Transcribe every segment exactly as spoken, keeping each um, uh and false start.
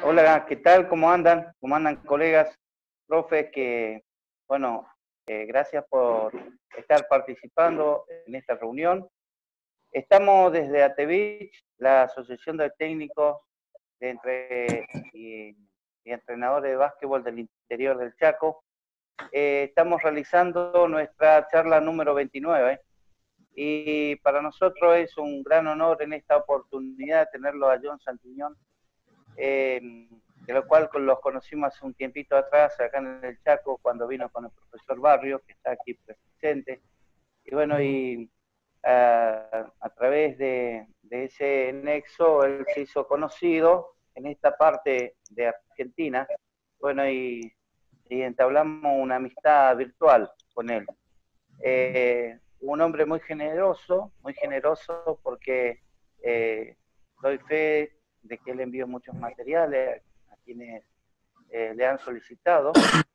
Hola, ¿qué tal? ¿Cómo andan? ¿Cómo andan, colegas, profes? Que, bueno, eh, gracias por estar participando en esta reunión. Estamos desde ATEBICH, la Asociación de Técnicos de entre, y, y Entrenadores de Básquetbol del Interior del Chaco. Eh, estamos realizando nuestra charla número veintinueve y para nosotros es un gran honor en esta oportunidad tenerlo a John Santiñón, eh, de lo cual los conocimos hace un tiempito atrás acá en el Chaco cuando vino con el profesor Barrio, que está aquí presente. Y bueno, y a, a través de, de ese nexo él se hizo conocido en esta parte de Argentina. Bueno, y, y entablamos una amistad virtual con él. Eh, un hombre muy generoso, muy generoso porque eh, doy fe de que él envió muchos materiales a quienes eh, le han solicitado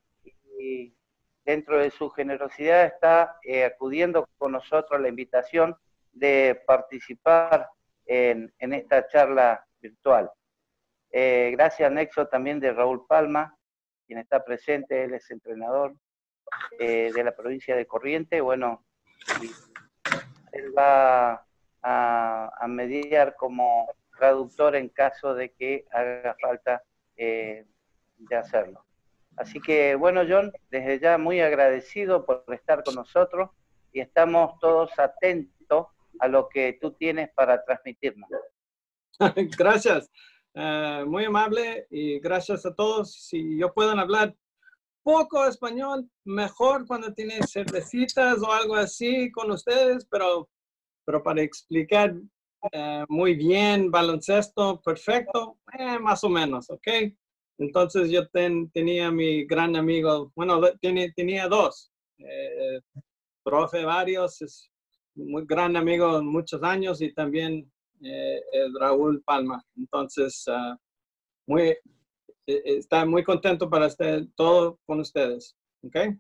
y dentro de su generosidad está eh, acudiendo con nosotros a la invitación de participar en, en esta charla virtual. Eh, gracias, Nexo, también de Raúl Palma, quien está presente, él es entrenador eh, de la provincia de Corrientes. Bueno, y él va a, a mediar como traductor en caso de que haga falta eh, de hacerlo. Así que, bueno, John, desde ya muy agradecido por estar con nosotros y estamos todos atentos a lo que tú tienes para transmitirnos. Gracias, uh, muy amable y gracias a todos. Si yo puedo hablar poco español, mejor cuando tienen cervecitas o algo así con ustedes, pero, pero para explicar uh, muy bien baloncesto, perfecto, eh, más o menos, ¿ok? Entonces yo ten, tenía mi gran amigo, bueno, tenía, tenía dos, eh, profe Varios, es muy gran amigo de muchos años y también eh, Raúl Palma. Entonces, uh, muy, eh, está muy contento para estar todo con ustedes, ¿ok?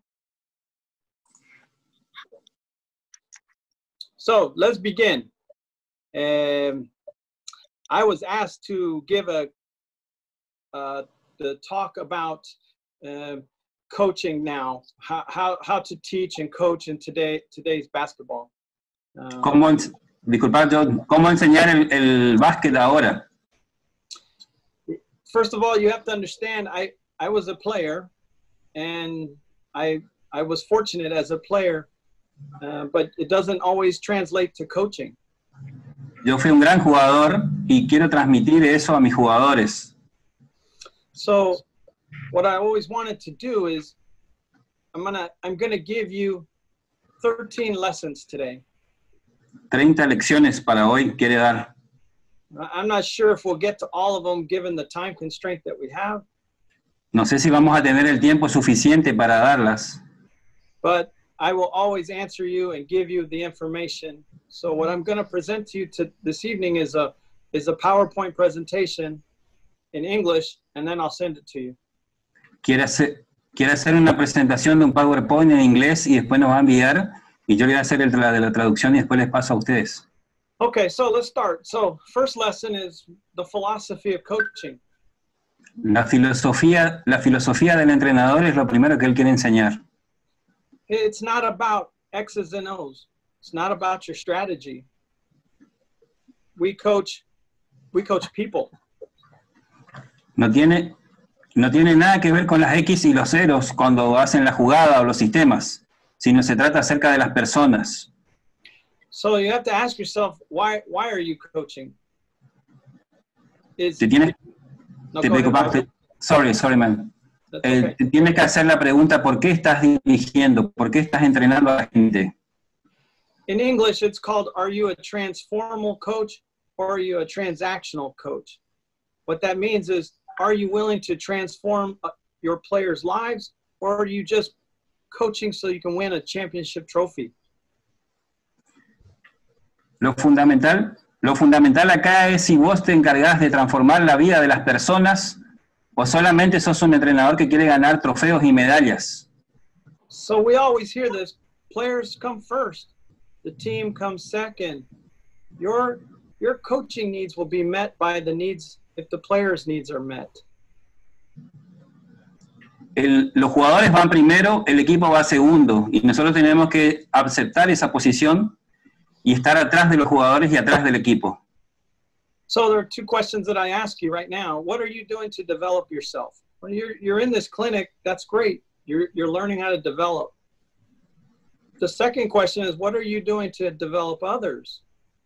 So, let's begin. Um, I was asked to give a uh, the talk about uh, coaching now, how, how, how to teach and coach in today, today's basketball. Um, ¿Cómo, disculpa, John, ¿cómo enseñar el, el básquet ahora? First of all, you have to understand, I, I was a player, and I, I was fortunate as a player, uh, but it doesn't always translate to coaching. Yo fui un gran jugador y quiero transmitir eso a mis jugadores. So what I always wanted to do is I'm gonna I'm gonna give you thirteen lessons today. treinta lecciones para hoy quiere dar. I'm not sure if we'll get to all of them given the time constraint that we have. No sé si vamos a tener el tiempo suficiente para darlas. But I will always answer you and give you the information. So what I'm going to present to you to this evening is a is a PowerPoint presentation in English, and then I'll send it to you. Quiere hacer, quiere hacer una presentación de un PowerPoint en inglés y después nos va a enviar y yo le voy a hacer el la de la traducción y después les paso a ustedes. Okay, so let's start. So first lesson is the philosophy of coaching. La filosofía, la filosofía del entrenador es lo primero que él quiere enseñar. It's not about X's and O's. It's not about your strategy. We coach, we coach people. No tiene, no tiene nada que ver con las X y los ceros cuando hacen la jugada o los sistemas, sino se trata acerca de las personas. So you have to ask yourself, why, why are you coaching? Is, Te tienes, no, te preocupaste, sorry, sorry, man. Okay. Eh, te tienes que hacer la pregunta, ¿por qué estás dirigiendo? ¿Por qué estás entrenando a la gente? In English, it's called, are you a transformal coach or are you a transactional coach? What that means is, are you willing to transform your players' lives, or are you just coaching so you can win a championship trophy? Lo fundamental, lo fundamental acá es si vos te encargás de transformar la vida de las personas o solamente sos un entrenador que quiere ganar trofeos y medallas. So we always hear this, players come first, the team comes second. Your, your coaching needs will be met by the needs if the players' needs are met. el, los jugadores van primero, el equipo va segundo, y nosotros tenemos que aceptar esa posición y estar atrás de los jugadores y atrás del equipo. So there are two questions that I ask you right now. What are you doing to develop yourself? Well, you're, you're in this clinic, that's great. You're, you're learning how to develop. The second question is, what are you doing to develop others?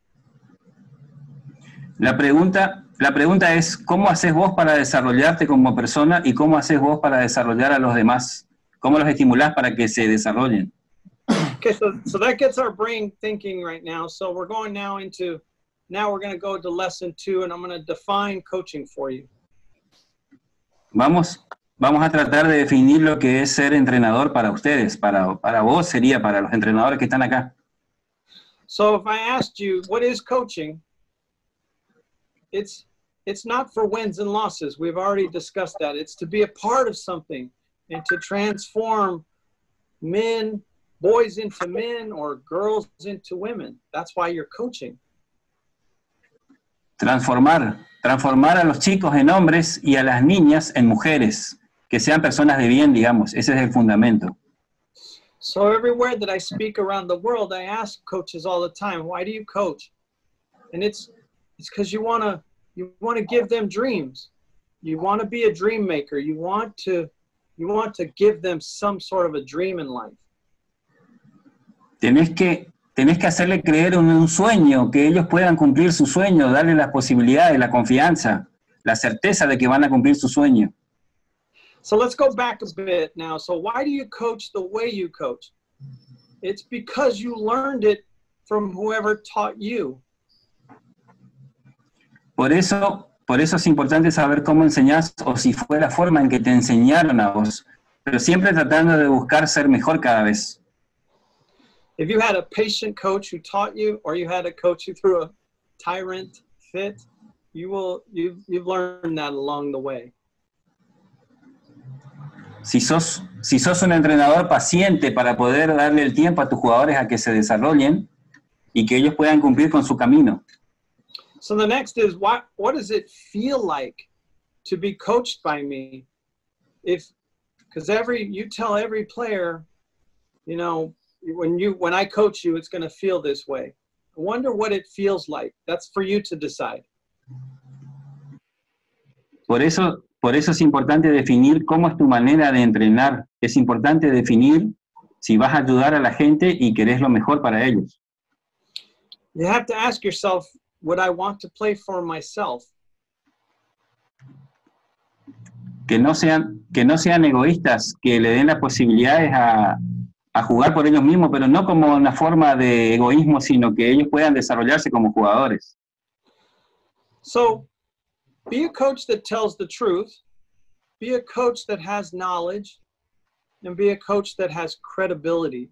La pregunta, la pregunta es, ¿cómo haces vos para desarrollarte como persona y cómo haces vos para desarrollar a los demás? ¿Cómo los estimulás para que se desarrollen? Okay, so, so that gets our brain thinking right now. So we're going now into, now we're going to go to lesson two, and I'm going to define coaching for you. Vamos, vamos a tratar de definir lo que es ser entrenador para ustedes. Para, para vos sería para los entrenadores que están acá. So if I asked you, what is coaching? It's, it's not for wins and losses. We've already discussed that. It's to be a part of something and to transform men, boys into men, or girls into women. That's why you're coaching. Transformar, transformar a los chicos en hombres y a las niñas en mujeres, que sean personas de bien, digamos. Ese es el fundamento. So everywhere that I speak around the world, I ask coaches all the time, why do you coach? And it's it's because you want to you want to give them dreams. You want to be a dream maker. You want to you want to give them some sort of a dream in life. Tenés que tenés que hacerle creer en un sueño, que ellos puedan cumplir su sueño, darle las posibilidades, la confianza, la certeza de que van a cumplir su sueño. So let's go back a bit now. So why do you coach the way you coach? It's because you learned it from whoever taught you. Por eso, por eso es importante saber cómo enseñás o si fue la forma en que te enseñaron a vos, pero siempre tratando de buscar ser mejor cada vez. If you had a patient coach who taught you, or you had a coach who threw a tyrant fit, you will, you've, you've learned that along the way. Si sos, si sos un entrenador paciente para poder darle el tiempo a tus jugadores a que se desarrollen y que ellos puedan cumplir con su camino. So the next is, what, what does it feel like to be coached by me? If, because every, you tell every player, you know, when you, when I coach you, it's going to feel this way. I wonder what it feels like. That's for you to decide. Por eso, por eso es importante definir cómo es tu manera de entrenar. Es importante definir si vas a ayudar a la gente y querés lo mejor para ellos. You have to ask yourself, would I want to play for myself? Que no sean, que no sean egoístas, que le den las posibilidades a, a jugar por ellos mismos, pero no como una forma de egoísmo, sino que ellos puedan desarrollarse como jugadores. So, be a coach that tells the truth, be a coach that has knowledge, and be a coach that has credibility.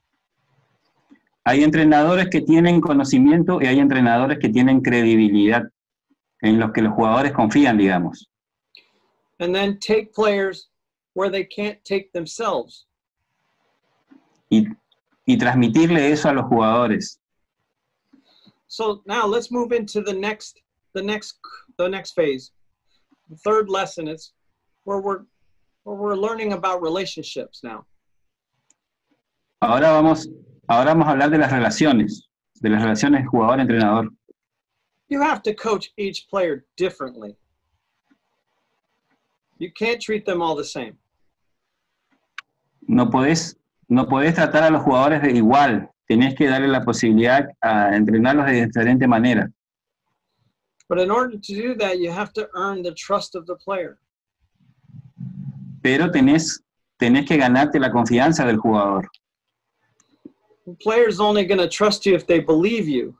Hay entrenadores que tienen conocimiento y hay entrenadores que tienen credibilidad, en los que los jugadores confían, digamos. And then take players where they can't take themselves. Y, y transmitirle eso a los jugadores. So now let's move into the next, the next, the next phase. The third lesson is where we're, where we're learning about relationships now. Ahora vamos, ahora vamos a hablar de las relaciones, de las relaciones jugador-entrenador. You have to coach each player differently. You can't treat them all the same. No podés, no podés tratar a los jugadores de igual. Tenés que darle la posibilidad a entrenarlos de diferente manera. But in order to do that, you have to earn the trust of the player. Pero tenés, tenés que ganarte la confianza del jugador. The player's only going to trust you if they believe you.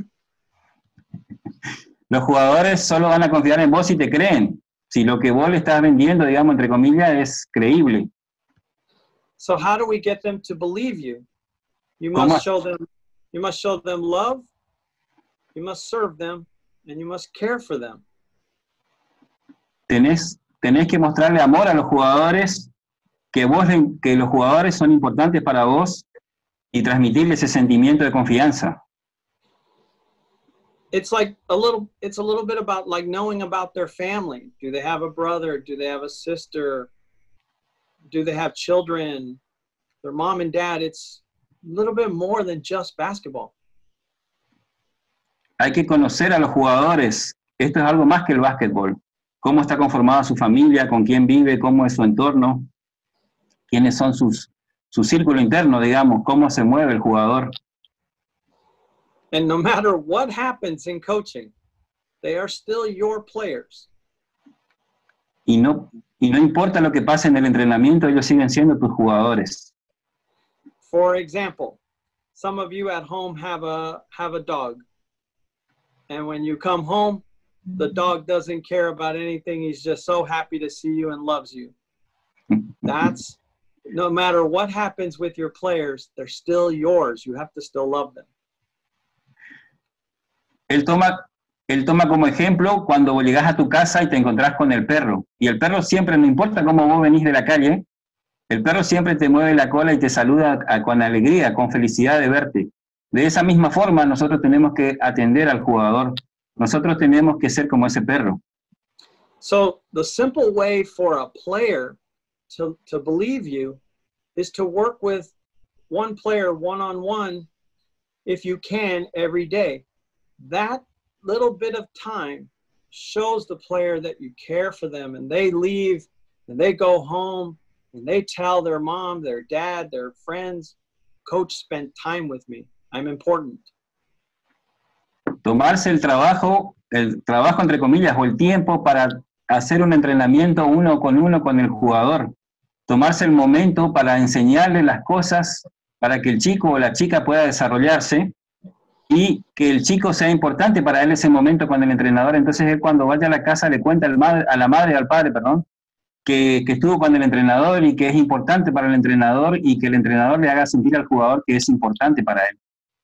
Los jugadores solo van a confiar en vos si te creen. Si lo que vos le estás vendiendo, digamos, entre comillas, es creíble. So how do we get them to believe you? You must show them, you must show them love, you must serve them, and you must care for them. Tenés, tenés que mostrarle amor a los jugadores, que, vos, que los jugadores son importantes para vos y transmitirle ese sentimiento de confianza. It's like a little, it's a little bit about like knowing about their family. Do they have a brother? Do they have a sister? do they have children, their mom and dad? It's a little bit more than just basketball. Hay que conocer a los jugadores. Esto es algo más que el básquetbol. Cómo está conformada su familia, con quién vive, cómo es su entorno, quiénes son sus, su círculo interno, digamos, cómo se mueve el jugador. And no matter what happens in coaching, they are still your players. Y no, y no importa lo que pase en el entrenamiento, ellos siguen siendo tus jugadores. For example, some of you at home have a have a dog. And when you come home, the dog doesn't care about anything. He's just so happy to see you and loves you. That's, no matter what happens with your players, they're still yours. You have to still love them. Él toma, él toma como ejemplo cuando llegas a tu casa y te encontrás con el perro. Y el perro siempre, no importa cómo vos venís de la calle, el perro siempre te mueve la cola y te saluda a, con alegría, con felicidad de verte. De esa misma forma, nosotros tenemos que atender al jugador. Nosotros tenemos que ser como ese perro. So the simple way for a player to, to believe you is to work with one player one-on-one if you can every day. That little bit of time shows the player that you care for them, and they leave and they go home and they tell their mom, their dad, their friends, coach spent time with me. I'm important. Tomarse el trabajo, el trabajo entre comillas, o el tiempo para hacer un entrenamiento uno con uno con el jugador. Tomarse el momento para enseñarle las cosas para que el chico o la chica pueda desarrollarse y que el chico sea importante para él ese momento con el entrenador. Entonces él cuando vaya a la casa le cuenta al madre, a la madre, al padre, perdón, que, que estuvo con el entrenador y que es importante para el entrenador y que el entrenador le haga sentir al jugador que es importante para él.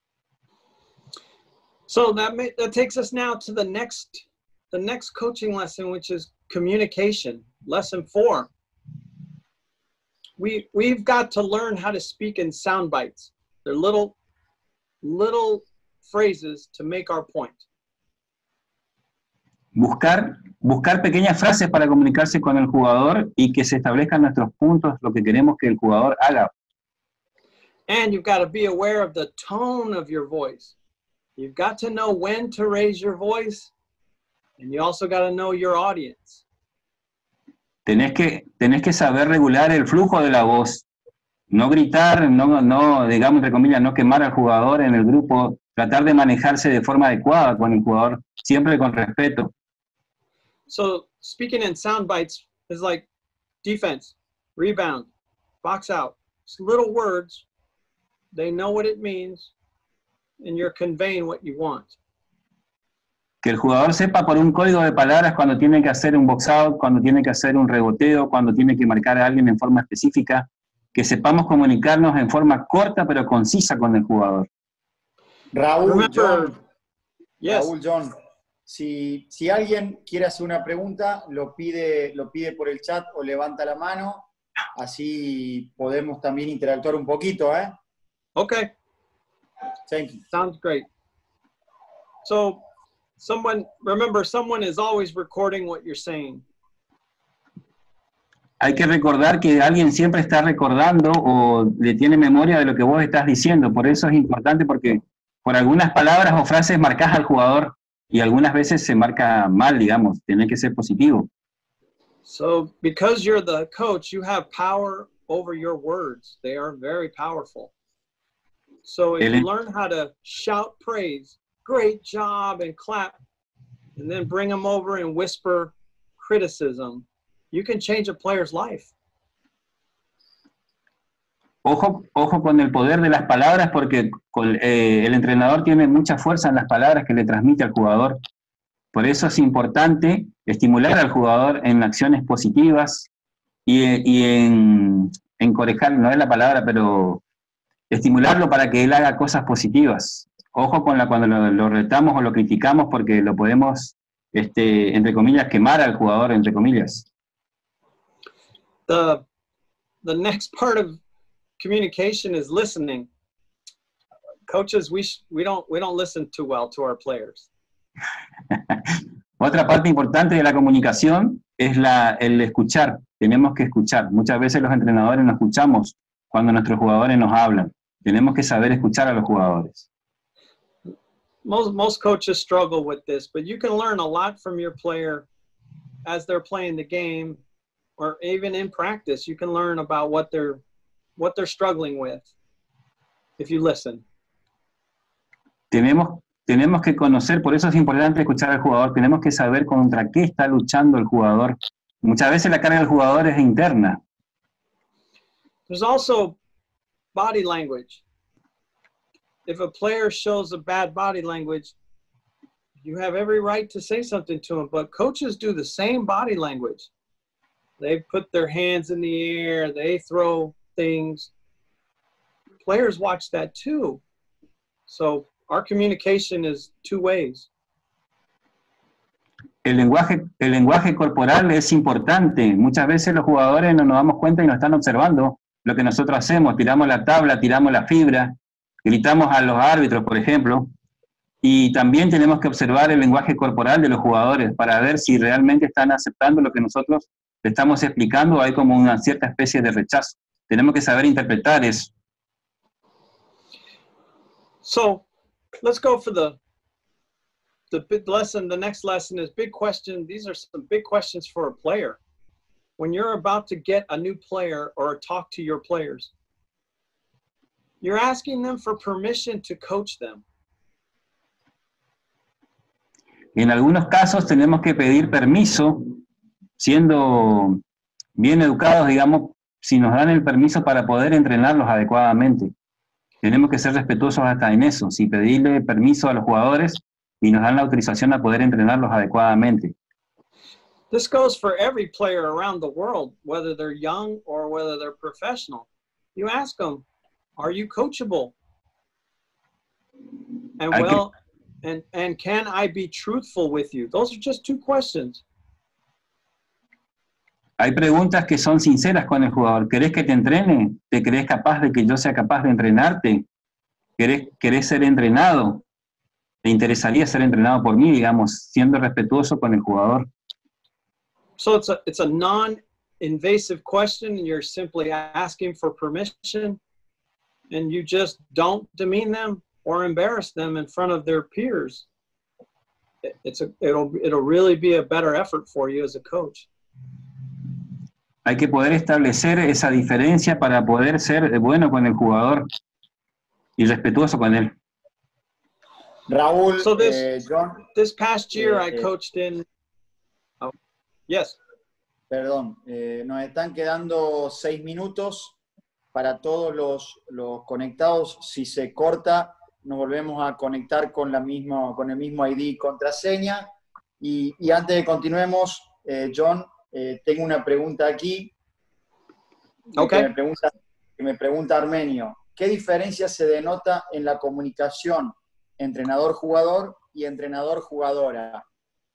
So that, may, that takes us now to the next, the next coaching lesson, which is communication, lesson four. We, we've got to learn how to speak in sound bites. They're little, little phrases to make our point. Buscar, buscar pequeñas frases para comunicarse con el jugador y que se establezcan nuestros puntos, lo que queremos que el jugador haga. And you've got to be aware of the tone of your voice. You've got to know when to raise your voice, and you also got to know your audience. Tenés que, tenés que saber regular el flujo de la voz. No gritar, no, no, digamos, entre comillas, no quemar al jugador en el grupo. Tratar de manejarse de forma adecuada con el jugador, siempre con respeto. So, speaking in sound bites is like defense, rebound, box out. It's little words. They know what it means, and you're conveying what you want. Que el jugador sepa por un código de palabras cuando tiene que hacer un box out, cuando tiene que hacer un reboteo, cuando tiene que marcar a alguien en forma específica, que sepamos comunicarnos en forma corta pero concisa con el jugador. Raúl, Remember, John, yes. Raúl, John, si, si alguien quiere hacer una pregunta, lo pide, lo pide por el chat o levanta la mano, así podemos también interactuar un poquito, ¿eh? Okay. Thank you. Sounds great. So, someone, remember, someone is always recording what you're saying. Hay que recordar que alguien siempre está recordando o le tiene memoria de lo que vos estás diciendo. Por eso es importante porque por algunas palabras o frases marcás al jugador y algunas veces se marca mal, digamos. Tiene que ser positivo. So, because you're the coach, you have power over your words. They are very powerful. So if El, you learn how to shout praise, great job, and clap, and then bring them over and whisper criticism, you can change a player's life. Ojo, ojo con el poder de las palabras porque con, eh, el entrenador tiene mucha fuerza en las palabras que le transmite al jugador. Por eso es importante estimular al jugador en acciones positivas y, y en encorajar, no es la palabra, pero estimularlo para que él haga cosas positivas. Ojo con la cuando lo, lo retamos o lo criticamos porque lo podemos, este, entre comillas, quemar al jugador, entre comillas. The, the next part of communication is listening. Coaches, we, we, don't, we don't listen too well to our players. Otra parte importante de la comunicación es la, el escuchar. Tenemos que escuchar. Muchas veces los entrenadores no escuchamos cuando nuestros jugadores nos hablan. Tenemos que saber escuchar a los jugadores. Most, most coaches struggle with this, but you can learn a lot from your player as they're playing the game, or even in practice. You can learn about what they're, what they're struggling with if you listen. Tenemos, tenemos que conocer, por eso es importante escuchar al jugador, tenemos que saber contra qué está luchando el jugador. Muchas veces la carga del jugador es interna. There's also body language. If a player shows a bad body language, you have every right to say something to him, but coaches do the same body language. They put their hands in the air, they throw things. Players watch that too. So our communication is two ways. El lenguaje, el lenguaje corporal es importante. Muchas veces los jugadores no nos damos cuenta y nos están observando lo que nosotros hacemos. Tiramos la tabla, tiramos la fibra, gritamos a los árbitros, por ejemplo. Y también tenemos que observar el lenguaje corporal de los jugadores para ver si realmente están aceptando lo que nosotros le estamos explicando o hay como una cierta especie de rechazo. Tenemos que saber interpretar eso. So, let's go for the the big lesson. The next lesson is big question. These are some big questions for a player. When you're about to get a new player or talk to your players, you're asking them for permission to coach them. En algunos casos tenemos que pedir permiso, siendo bien educados, digamos, si nos dan el permiso para poder entrenarlos adecuadamente. Tenemos que ser respetuosos hasta en eso, si pedirle permiso a los jugadores y nos dan la autorización a poder entrenarlos adecuadamente. This goes for every player around the world, whether they're young or whether they're professional. You ask them, are you coachable? And I well, and, and can I be truthful with you? Those are just two questions. Hay preguntas que son sinceras con el jugador. ¿Querés que te entrene? ¿Te crees capaz de que yo sea capaz de entrenarte? ¿Querés, querés ser entrenado? ¿Te interesaría ser entrenado por mí, digamos, siendo respetuoso con el jugador? So it's a, it's a non-invasive question, and you're simply asking for permission, and you just don't demean them or embarrass them in front of their peers. It's a, it'll, it'll really be a better effort for you as a coach. Hay que poder establecer esa diferencia para poder ser bueno con el jugador y respetuoso con él. Raúl, So this, eh, John, this past year eh, I coached in, oh, yes. perdón, eh, nos están quedando seis minutos para todos los, los conectados. Si se corta, nos volvemos a conectar con, la misma, con el mismo I D y contraseña. Y, y antes de continuemos, eh, John, eh, tengo una pregunta aquí. Okay. Que me pregunta, que me pregunta Armenio. ¿Qué diferencia se denota en la comunicación entrenador-jugador y entrenador-jugadora?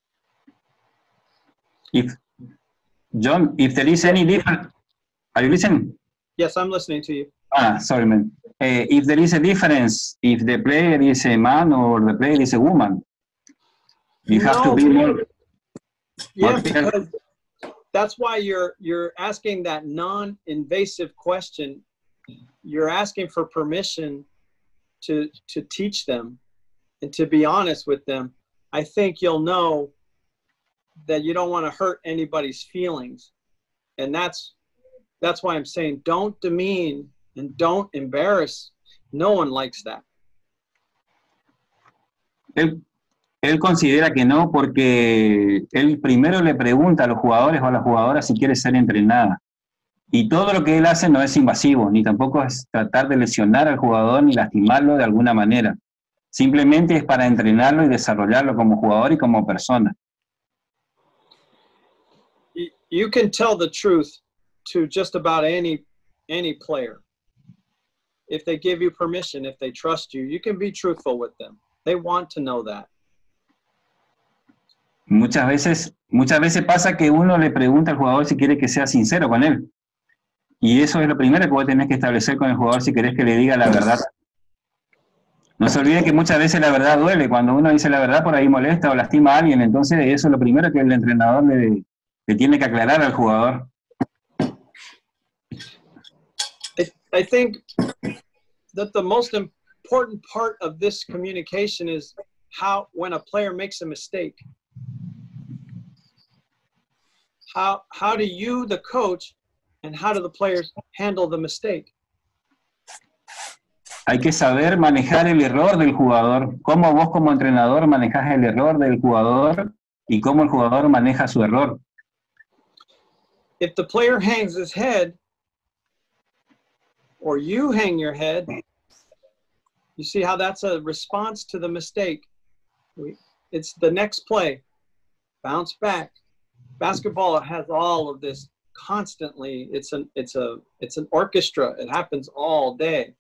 If, John, if there is any difference, are you listening? Yes, I'm listening to you. Ah, sorry, man. Uh, if there is a difference, if the player is a man or the player is a woman, you have No, to be more. Yeah, more because that's why you're you're asking that non-invasive question. You're asking for permission to to teach them and to be honest with them. I think you'll know that you don't want to hurt anybody's feelings, and that's that's why I'm saying don't demean and don't embarrass. No one likes that. Él, él considera que no porque él primero le pregunta a los jugadores o a las jugadoras si quiere ser entrenada. Y todo lo que él hace no es invasivo, ni tampoco es tratar de lesionar al jugador ni lastimarlo de alguna manera. Simplemente es para entrenarlo y desarrollarlo como jugador y como persona. You can tell the truth to just about any any player. If they give you permission, if they trust you, you can be truthful with them. They want to know that. Muchas veces, muchas veces pasa que uno le pregunta al jugador si quiere que sea sincero con él. Y eso es lo primero que vos tenés que establecer con el jugador si querés que le diga la verdad. No se olvide que muchas veces la verdad duele. Cuando uno dice la verdad, por ahí molesta o lastima a alguien. Entonces eso es lo primero que el entrenador le, le tiene que aclarar al jugador. I, I think that the most important part of this communication is how, when a player makes a mistake, how, how do you, the coach, and how do the players handle the mistake? Hay que saber manejar el error del jugador, cómo vos como entrenador manejás el error del jugador y cómo el jugador maneja su error. If the player hangs his head, or you hang your head, you see how that's a response to the mistake. We, it's the next play, bounce back. Basketball has all of this constantly. It's an, it's a, it's an orchestra. It happens all day.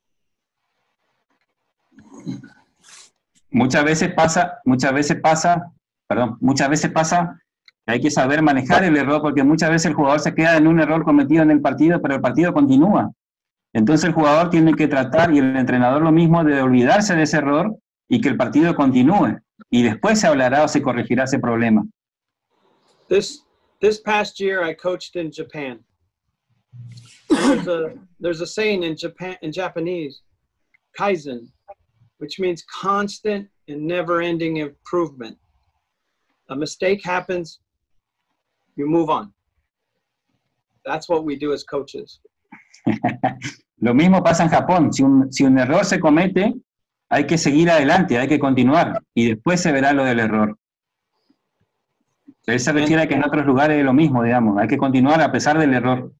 Muchas veces pasa, muchas veces pasa, perdón, muchas veces pasa que hay que saber manejar el error, porque muchas veces el jugador se queda en un error cometido en el partido, pero el partido continúa. Entonces el jugador tiene que tratar, y el entrenador lo mismo, de olvidarse de ese error y que el partido continúe. Y después se hablará o se corregirá ese problema. This, this past year I coached in Japan. There's a, there's a saying in Japan, in Japanese, Kaizen, which means constant and never-ending improvement. A mistake happens, you move on. That's what we do as coaches. Lo mismo pasa en Japón. Si un, si un error se comete, hay que seguir adelante, hay que continuar, y después se verá lo del error. Él se refiere a que en otros lugares es lo mismo, digamos, hay que continuar a pesar del error.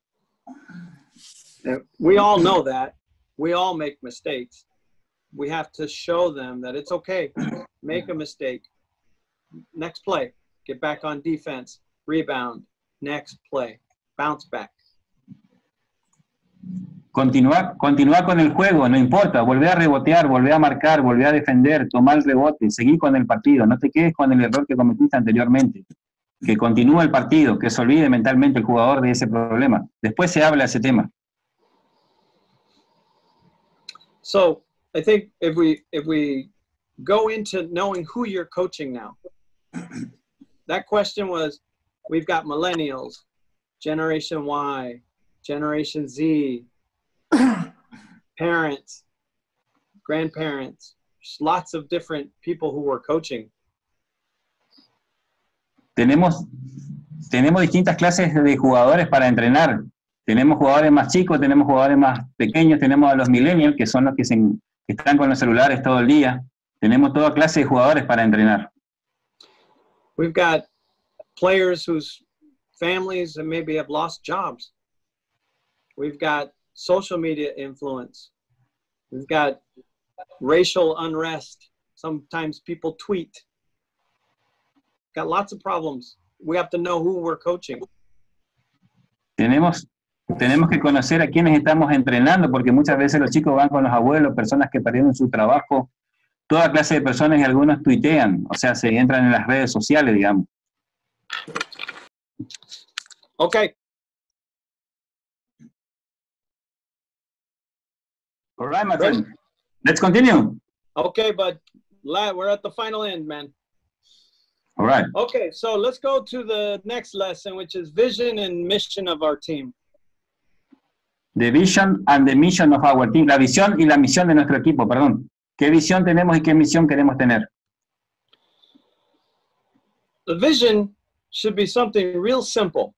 We all know that. We all make mistakes. We have to show them that it's okay. Make a mistake. Next play. Get back on defense. Rebound. Next play. Bounce back. Continuar, continuar con el juego, no importa. Volver a rebotear, volver a marcar, volver a defender, tomar el rebote, seguir con el partido. No te quedes con el error que cometiste anteriormente. Que continúe el partido, que se olvide mentalmente el jugador de ese problema. Después se habla de ese tema. So, I think if we if we go into knowing who you're coaching now, that question was, we've got millennials, Generation Y, Generation Z, parents, grandparents, lots of different people who we're coaching. Tenemos, tenemos distintas clases de jugadores para entrenar. Tenemos jugadores más chicos, tenemos jugadores más pequeños, tenemos a los millennials, que son los que, se, que están con los celulares todo el día. Tenemos toda clase de jugadores para entrenar. We've got players whose families maybe have lost jobs. We've got social media influence. We've got racial unrest. Sometimes people tweet. Got lots of problems. We have to know who we're coaching. Tenemos, tenemos que conocer a quienes estamos entrenando, porque muchas veces los chicos van con los abuelos, personas que perdieron su trabajo, toda clase de personas, y algunos tuitean, o sea, se entran en las redes sociales, digamos. Okay. All right, my friend. Let's continue. Okay, but we're at the final end, man. All right. Okay, so let's go to the next lesson, which is vision and mission of our team. The vision and the mission of our team. La visión y la misión de nuestro equipo, perdón. ¿Qué visión tenemos y qué misión queremos tener? The vision should be something real simple.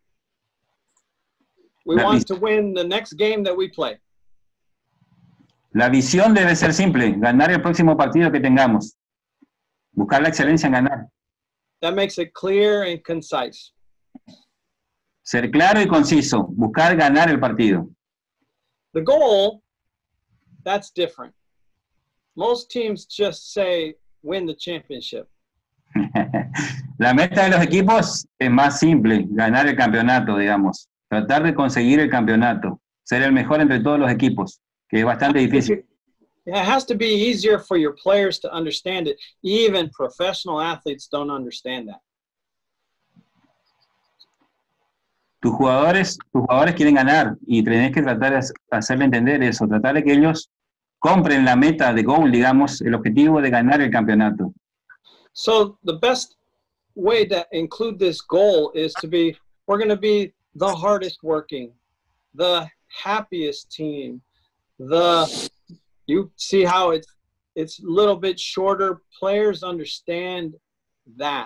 We La want to win the next game that we play. La visión debe ser simple, ganar el próximo partido que tengamos. Buscar la excelencia en ganar. That makes it clear and concise. Ser claro y conciso, buscar ganar el partido. The goal, that's different. Most teams just say, win the championship. La meta de los equipos es más simple, ganar el campeonato, digamos. Tratar de conseguir el campeonato. Ser el mejor entre todos los equipos, que es bastante difícil. It has to be easier for your players to understand it. Even professional athletes don't understand that. Tus jugadores, tus jugadores quieren ganar y tenés que tratar de hacerle entender eso, tratar de que ellos compren la meta de goal, digamos, el objetivo de ganar el campeonato. So the best way to include this goal is to be, we're going to be the hardest working, the happiest team, the, you see how it's, it's a little bit shorter. Players understand that.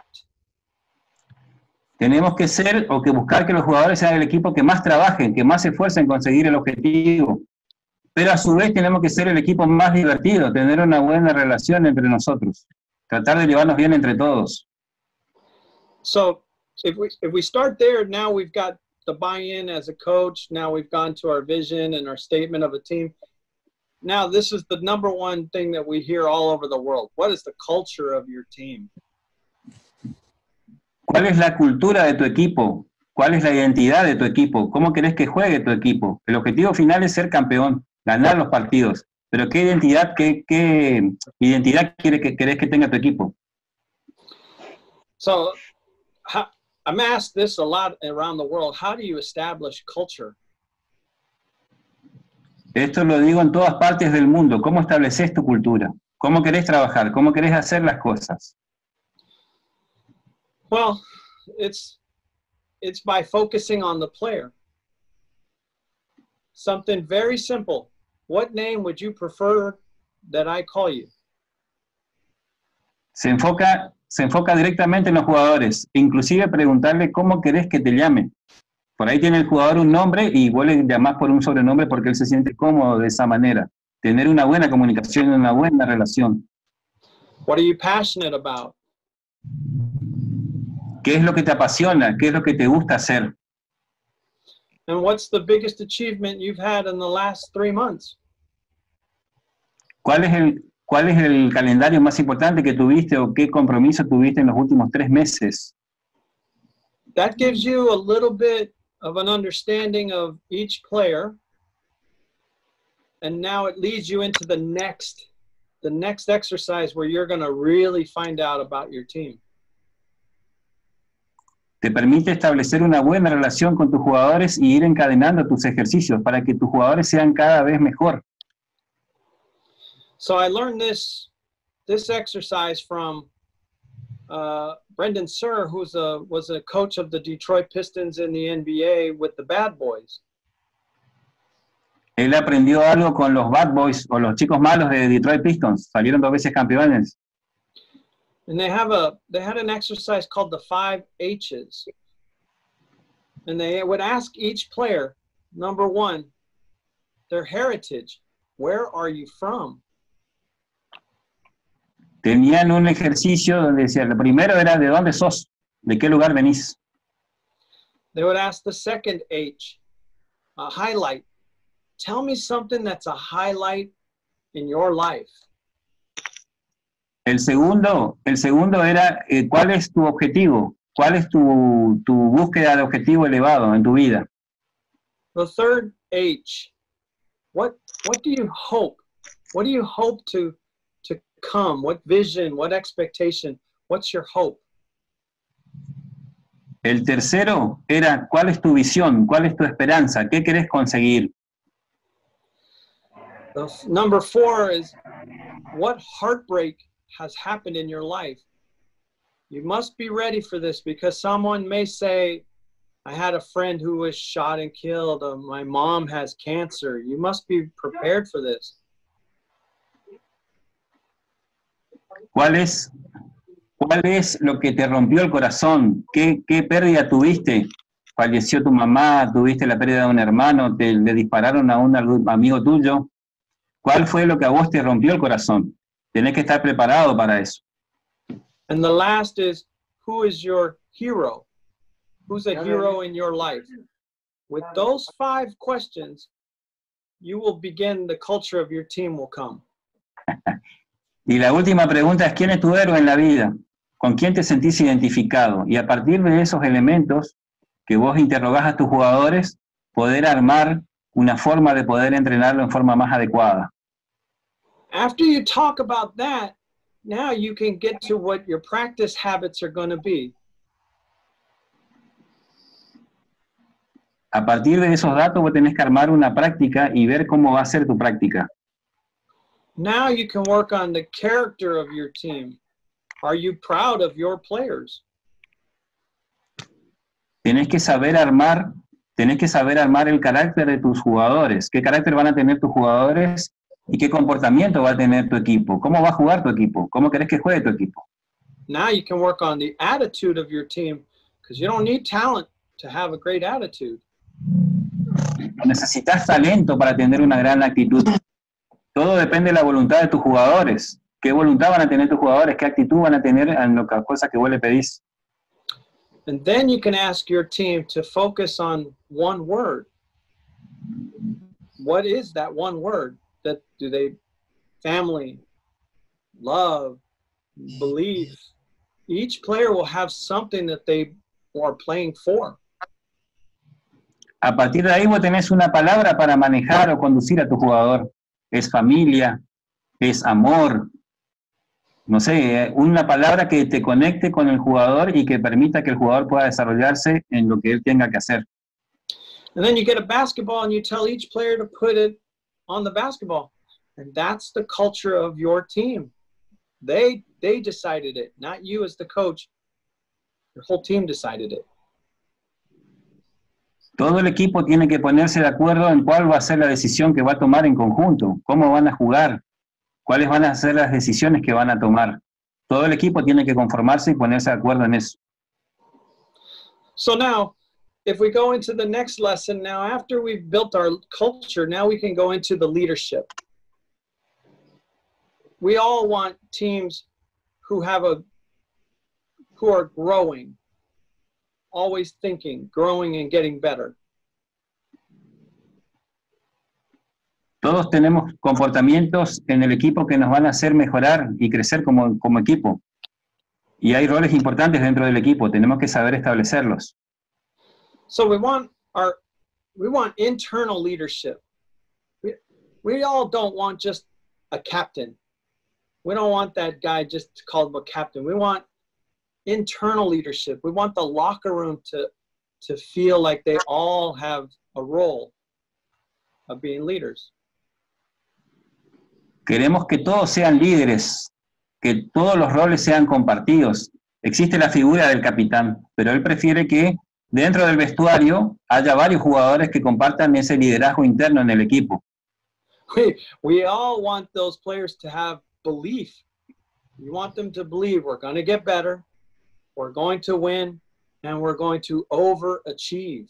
Tenemos que ser o que buscar que los jugadores sean el equipo que más trabajen, que más se esfuercen en conseguir el objetivo. Pero a su vez tenemos que ser el equipo más divertido, tener una buena relación entre nosotros, tratar de llevarnos bien entre todos. So if we, if we start there, now we've got the buy-in as a coach. Now we've gone to our vision and our statement of a team. Now this is the number one thing that we hear all over the world. What is the culture of your team? ¿Cuál es la cultura de tu equipo? ¿Cuál es la identidad de tu equipo? ¿Cómo querés que juegue tu equipo? El objetivo final es ser campeón, ganar los partidos. Pero ¿qué identidad, qué, qué identidad quiere que, querés que tenga tu equipo? So how, I'm asked this a lot around the world. How do you establish culture? Esto lo digo en todas partes del mundo. ¿Cómo estableces tu cultura? ¿Cómo querés trabajar? ¿Cómo querés hacer las cosas? Well, it's it's by focusing on the player. Something very simple. What name would you prefer that I call you? Se enfoca, se enfoca directamente en los jugadores, inclusive preguntarle cómo querés que te llame. Por ahí tiene el jugador un nombre y vos le llamás por un sobrenombre porque él se siente cómodo de esa manera. Tener una buena comunicación, una buena relación. What are you passionate about? ¿Qué es lo que te apasiona? ¿Qué es lo que te gusta hacer? And what's the biggest achievement you've had in the last three months? ¿Cuál es el, cuál es el calendario más importante que tuviste o qué compromiso tuviste en los últimos tres meses? That gives you a little bit of an understanding of each player. And now it leads you into the next, the next exercise where you're going to really find out about your team. Te permite establecer una buena relación con tus jugadores y ir encadenando tus ejercicios para que tus jugadores sean cada vez mejor. So I learned this, this exercise from uh, Brendan Suhr, who a, was a coach of the Detroit Pistons in the N B A with the Bad Boys. Él aprendió algo con los Bad Boys o los chicos malos de Detroit Pistons. Salieron dos veces campeones. And they have a they had an exercise called the five H's. And they would ask each player, number one, their heritage. Where are you from? Tenían un ejercicio donde decía, lo primero era de dónde sos, de qué lugar venís. They would ask the second H, a highlight. Tell me something that's a highlight in your life. El segundo, el segundo era, eh, ¿cuál es tu objetivo? ¿Cuál es tu, tu búsqueda de objetivo elevado en tu vida? The third H, what, what do you hope? What do you hope to, to come? What vision, what expectation? What's your hope? El tercero era, ¿cuál es tu visión? ¿Cuál es tu esperanza? ¿Qué querés conseguir? The number four is, what heartbreak has happened in your life? You must be ready for this because someone may say, I had a friend who was shot and killed. Uh, my mom has cancer. You must be prepared for this. ¿Cuál es, cuál es lo que te rompió el corazón? ¿Qué, qué pérdida tuviste? ¿Falleció tu mamá? ¿Tuviste la pérdida de un hermano? ¿Te le dispararon a un amigo tuyo? ¿Cuál fue lo que a vos te rompió el corazón? Tenés que estar preparado para eso. And the last is, who is your hero? Who's a hero in your life? With those five questions, you will begin, the culture of your team will come. Y la última pregunta es, ¿quién es tu héroe en la vida? ¿Con quién te sentís identificado? Y a partir de esos elementos que vos interrogás a tus jugadores, poder armar una forma de poder entrenarlo en forma más adecuada. After you talk about that, now you can get to what your practice habits are going to be. A partir de esos datos vos tenés que armar una práctica y ver cómo va a ser tu práctica. Now you can work on the character of your team. Are you proud of your players? tenés que saber armar, tenés que saber armar el carácter de tus jugadores, qué carácter van a tener tus jugadores y qué comportamiento va a tener tu equipo, cómo va a jugar tu equipo, cómo querés que juegue tu equipo. Now you can work on the attitude of your team, because you don't need talent to have a great attitude. Necesitas talento para tener una gran actitud. Todo depende de la voluntad de tus jugadores. ¿Qué voluntad van a tener tus jugadores? ¿Qué actitud van a tener en las cosas que vos le pedís? And then you can ask your team to focus on one word. What is that one word? That do they family, love, belief? Each player will have something that they are playing for. A partir de ahí vos tenés una palabra para manejar o conducir a tu jugador. Es familia, es amor, no sé, una palabra que te conecte con el jugador y que permita que el jugador pueda desarrollarse en lo que él tenga que hacer. And then you get a basketball and you tell each player to put it on the basketball. And that's the culture of your team. They, they decided it, not you as the coach. Your whole team decided it. Todo el equipo tiene que ponerse de acuerdo en cuál va a ser la decisión que va a tomar en conjunto, cómo van a jugar, cuáles van a ser las decisiones que van a tomar. Todo el equipo tiene que conformarse y ponerse de acuerdo en eso. So now, if we go into the next lesson, now after we've built our culture, now we can go into the leadership. We all want teams who have a, who are growing, always thinking, growing and getting better. Todos tenemos comportamientos en el equipo que nos van a hacer mejorar y crecer como, como equipo. Y hay roles importantes dentro del equipo, tenemos que saber establecerlos. So we want our, we want internal leadership. We, we all don't want just a captain. We don't want that guy just called a captain. We want internal leadership. We want the locker room to, to feel like they all have a role of being leaders. Queremos que todos sean líderes, que todos los roles sean compartidos. Existe la figura del capitán, pero él prefiere que dentro del vestuario haya varios jugadores que compartan ese liderazgo interno en el equipo. We, we all want those players to have belief. You want them to believe we're going to get better, we're going to win, and we're going to overachieve.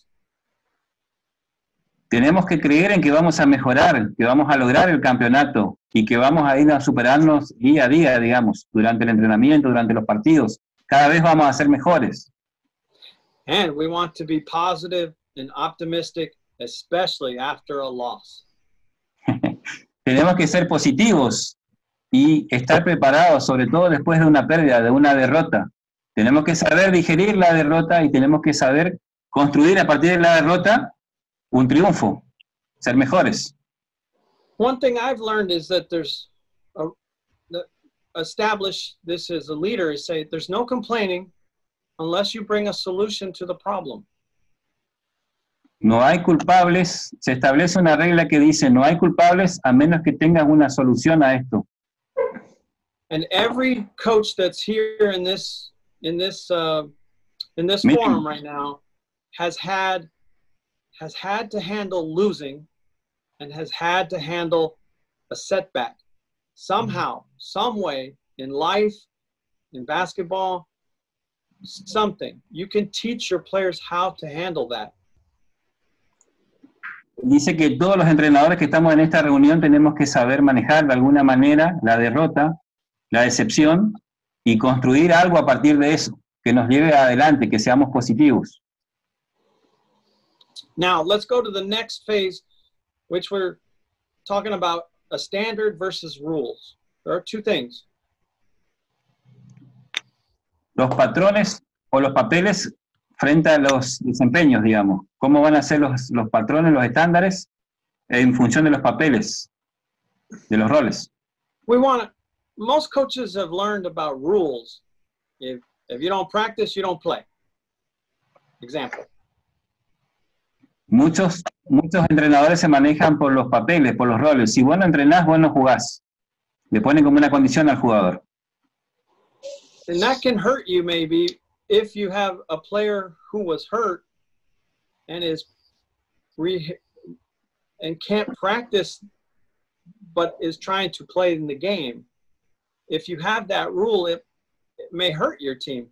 Tenemos que creer en que vamos a mejorar, que vamos a lograr el campeonato y que vamos a ir a superarnos día a día, digamos, durante el entrenamiento, durante los partidos. Cada vez vamos a ser mejores. And we want to be positive and optimistic, especially after a loss. Tenemos que ser positivos y estar preparados, sobre todo después de una pérdida, de una derrota. Tenemos que saber digerir la derrota y tenemos que saber construir a partir de la derrota un triunfo, ser mejores. One thing I've learned is that there's a, that establish this as a leader is say there's no complaining unless you bring a solution to the problem. No hay culpables, se establece una regla que dice no hay culpables a menos que tengas una solución a esto. And every coach that's here in this in this uh, in this Me- forum right now has had has had to handle losing and has had to handle a setback somehow, some way in life, in basketball, something. You can teach your players how to handle that. Dice que todos los entrenadores que estamos en esta reunión tenemos que saber manejar de alguna manera la derrota, la decepción y construir algo a partir de eso, que nos lleve adelante, que seamos positivos. Now, let's go to the next phase, which we're talking about a standard versus rules. There are two things. Los patrones o los papeles frente a los desempeños, digamos. ¿Cómo van a ser los, los patrones, los estándares en función de los papeles, de los roles? We want to, most coaches have learned about rules. If, if you don't practice, you don't play. Example. Muchos, muchos entrenadores se manejan por los papeles, por los roles. Si vos no entrenás, vos no jugás. Le ponen como una condición al jugador. And that can hurt you maybe if you have a player who was hurt and is re and can't practice, but is trying to play in the game, if you have that rule, it, it may hurt your team.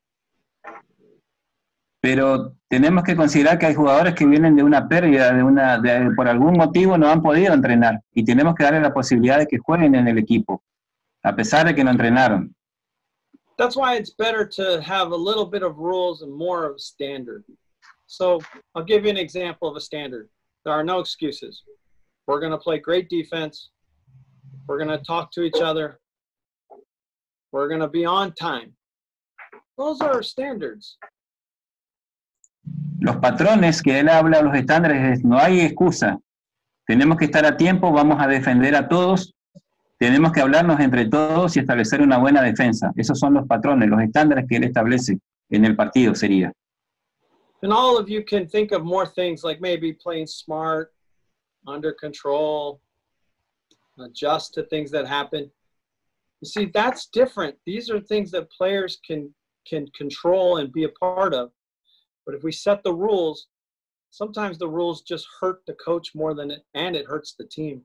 Pero tenemos que considerar que hay jugadores que vienen de una pérdida, de una, de, por algún motivo no han podido entrenar, y tenemos que darle la posibilidad de que jueguen en el equipo, a pesar de que no entrenaron. That's why it's better to have a little bit of rules and more of standard. So I'll give you an example of a standard. There are no excuses. We're going to play great defense. We're going to talk to each other. We're going to be on time. Those are standards. Los patrones que él habla, los estándares, no hay excusa. Tenemos que estar a tiempo, vamos a defender a todos, tenemos que hablarnos entre todos y establecer una buena defensa. Esos son los patrones, los estándares que él establece en el partido sería. And all of you can think of more things like maybe playing smart, under control, adjust to things that happen. You see, that's different. These are things that players can, can control and be a part of. But if we set the rules, sometimes the rules just hurt the coach more than it, and it hurts the team.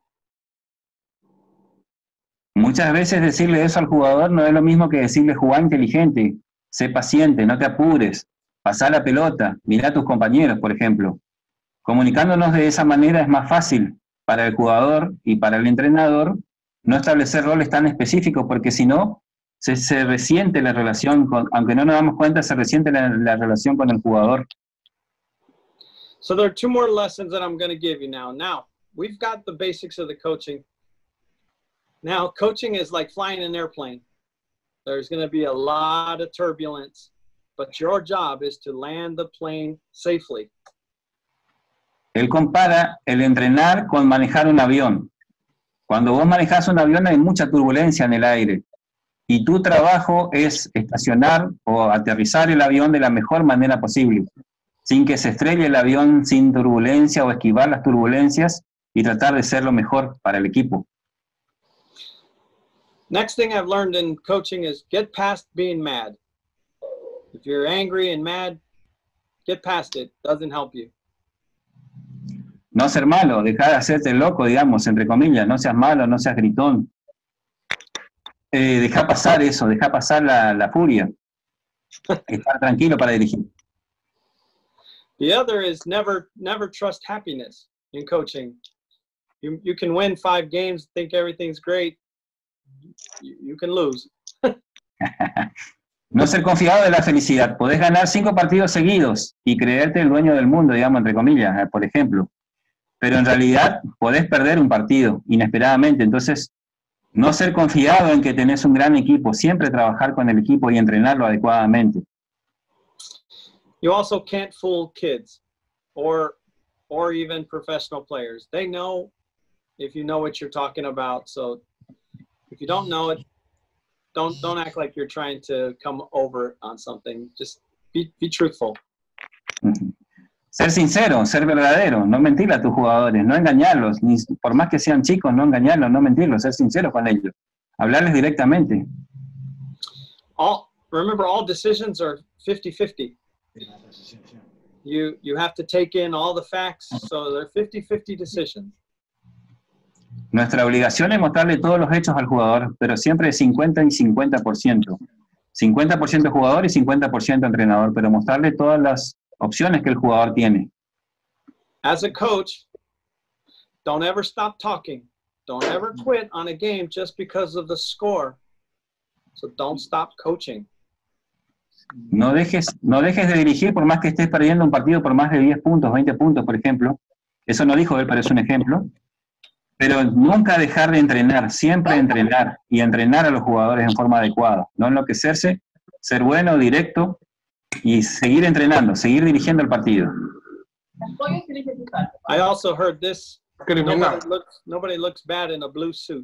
Muchas veces decirle eso al jugador no es lo mismo que decirle jugar inteligente, sé paciente, no te apures, pasá la pelota, mirá a tus compañeros, por ejemplo. Comunicándonos de esa manera es más fácil para el jugador y para el entrenador no establecer roles tan específicos, porque si no, se, se resiente la relación, con, aunque no nos damos cuenta, se resiente la, la relación con el jugador. So there are two more lessons that I'm going to give you now. Now, we've got the basics of the coaching. Now, coaching is like flying an airplane. There's going to be a lot of turbulence, but your job is to land the plane safely. Él compara el entrenar con manejar un avión. Cuando vos manejás un avión hay mucha turbulencia en el aire y tu trabajo es estacionar o aterrizar el avión de la mejor manera posible, sin que se estrelle el avión sin turbulencia o esquivar las turbulencias y tratar de ser lo mejor para el equipo. Next thing I've learned in coaching is get past being mad. If you're angry and mad, get past it. Doesn't help you. No ser malo, deja de hacerte loco, digamos, entre comillas, no seas malo, no seas gritón. Eh, deja pasar eso, deja pasar la, la furia. Estar tranquilo para dirigir. The other is never, never trust happiness in coaching. You, you can win five games, think everything's great. You, you can lose. No ser confiado de la felicidad. Podés ganar cinco partidos seguidos y creerte el dueño del mundo, digamos, entre comillas, por ejemplo. Pero en realidad podés perder un partido inesperadamente. Entonces, no ser confiado en que tenés un gran equipo, siempre trabajar con el equipo y entrenarlo adecuadamente. You also can't fool kids or, or even professional players. They know if you know what you're talking about. So if you don't know it, don't, don't act like you're trying to come over on something. Just be, be truthful. Uh-huh. Ser sincero, ser verdadero, no mentirle a tus jugadores, no engañarlos, ni por más que sean chicos, no engañarlos, no mentirlos, ser sincero con ellos, hablarles directamente. All, remember, all decisions are fifty fifty. You, you have to take in all the facts, so they're fifty fifty decisions. Nuestra obligación es mostrarle todos los hechos al jugador, pero siempre cincuenta y cincuenta por ciento. cincuenta por ciento jugador y cincuenta por ciento entrenador, pero mostrarle todas las opciones que el jugador tiene. As a coach, don't ever stop talking. Don't ever quit on a game just because of the score. So don't stop coaching. No dejes, no dejes de dirigir por más que estés perdiendo un partido por más de diez puntos, veinte puntos, por ejemplo. Eso no dijo él, pero es un ejemplo. Pero nunca dejar de entrenar, siempre entrenar y entrenar a los jugadores en forma adecuada. No enloquecerse, ser bueno, directo y seguir entrenando, seguir dirigiendo el partido. I also heard this. Nobody looks, nobody looks bad in a blue suit.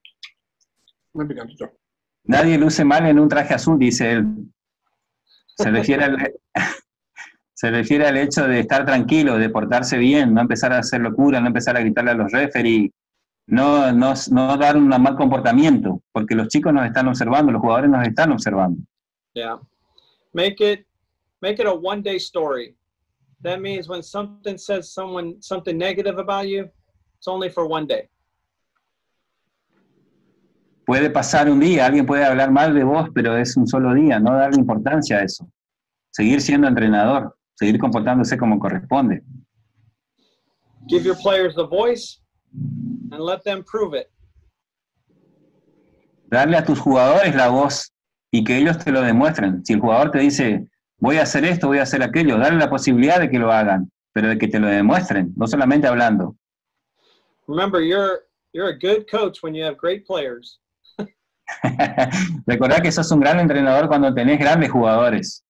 Nadie luce mal en un traje azul, dice él. Se refiere al, se refiere al hecho de estar tranquilo, de portarse bien, no empezar a hacer locura, no empezar a gritarle a los referees, no, no, no dar un mal comportamiento, porque los chicos nos están observando, los jugadores nos están observando. Yeah. Make it, make it a one-day story. That means when something says someone something negative about you, it's only for one day. Puede pasar un día, alguien puede hablar mal de vos, pero es un solo día, no darle importancia a eso. Seguir siendo entrenador, seguir comportándose como corresponde. Give your players the voice and let them prove it. Darle a tus jugadores la voz y que ellos te lo demuestren. Si el jugador te dice, voy a hacer esto, voy a hacer aquello, darle la posibilidad de que lo hagan, pero de que te lo demuestren, no solamente hablando. Remember, you're, you're a good coach when you have great players. Recordá que sos un gran entrenador cuando tenés grandes jugadores.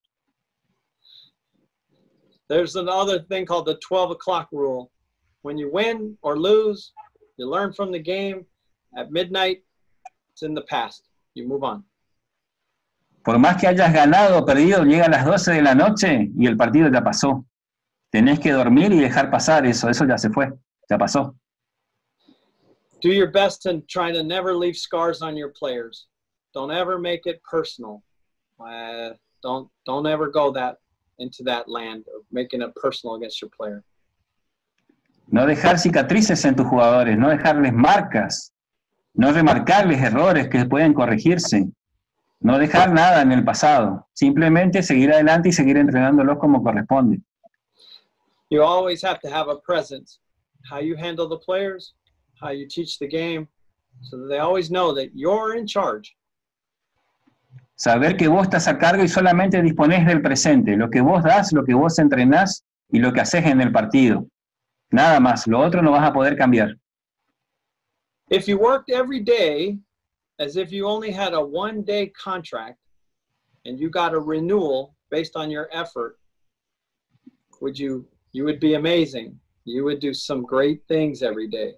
There's another thing called the twelve o'clock rule. When you win or lose, you learn from the game. At midnight, it's in the past. You move on. Por más que hayas ganado o perdido, llega a las doce de la noche y el partido ya pasó. Tenés que dormir y dejar pasar eso, eso ya se fue, ya pasó. Do your best and try to never leave scars on your players. Don't ever make it personal. Uh, don't don't ever go that into that land of making it personal against your player. No dejar cicatrices en tus jugadores, no dejarles marcas, no remarcarles errores que pueden corregirse, no dejar nada en el pasado, simplemente seguir adelante y seguir entrenándolos como corresponde. You always have to have a presence. How you handle the players, how you teach the game, so that they always know that you're in charge. Saber que vos estás a cargo y solamente disponés del presente, lo que vos das, lo que vos entrenás y lo que haces en el partido. Nada más, lo otro no vas a poder cambiar. If you worked every day as if you only had a one-day contract and you got a renewal based on your effort, would you, you would be amazing. You would do some great things every day.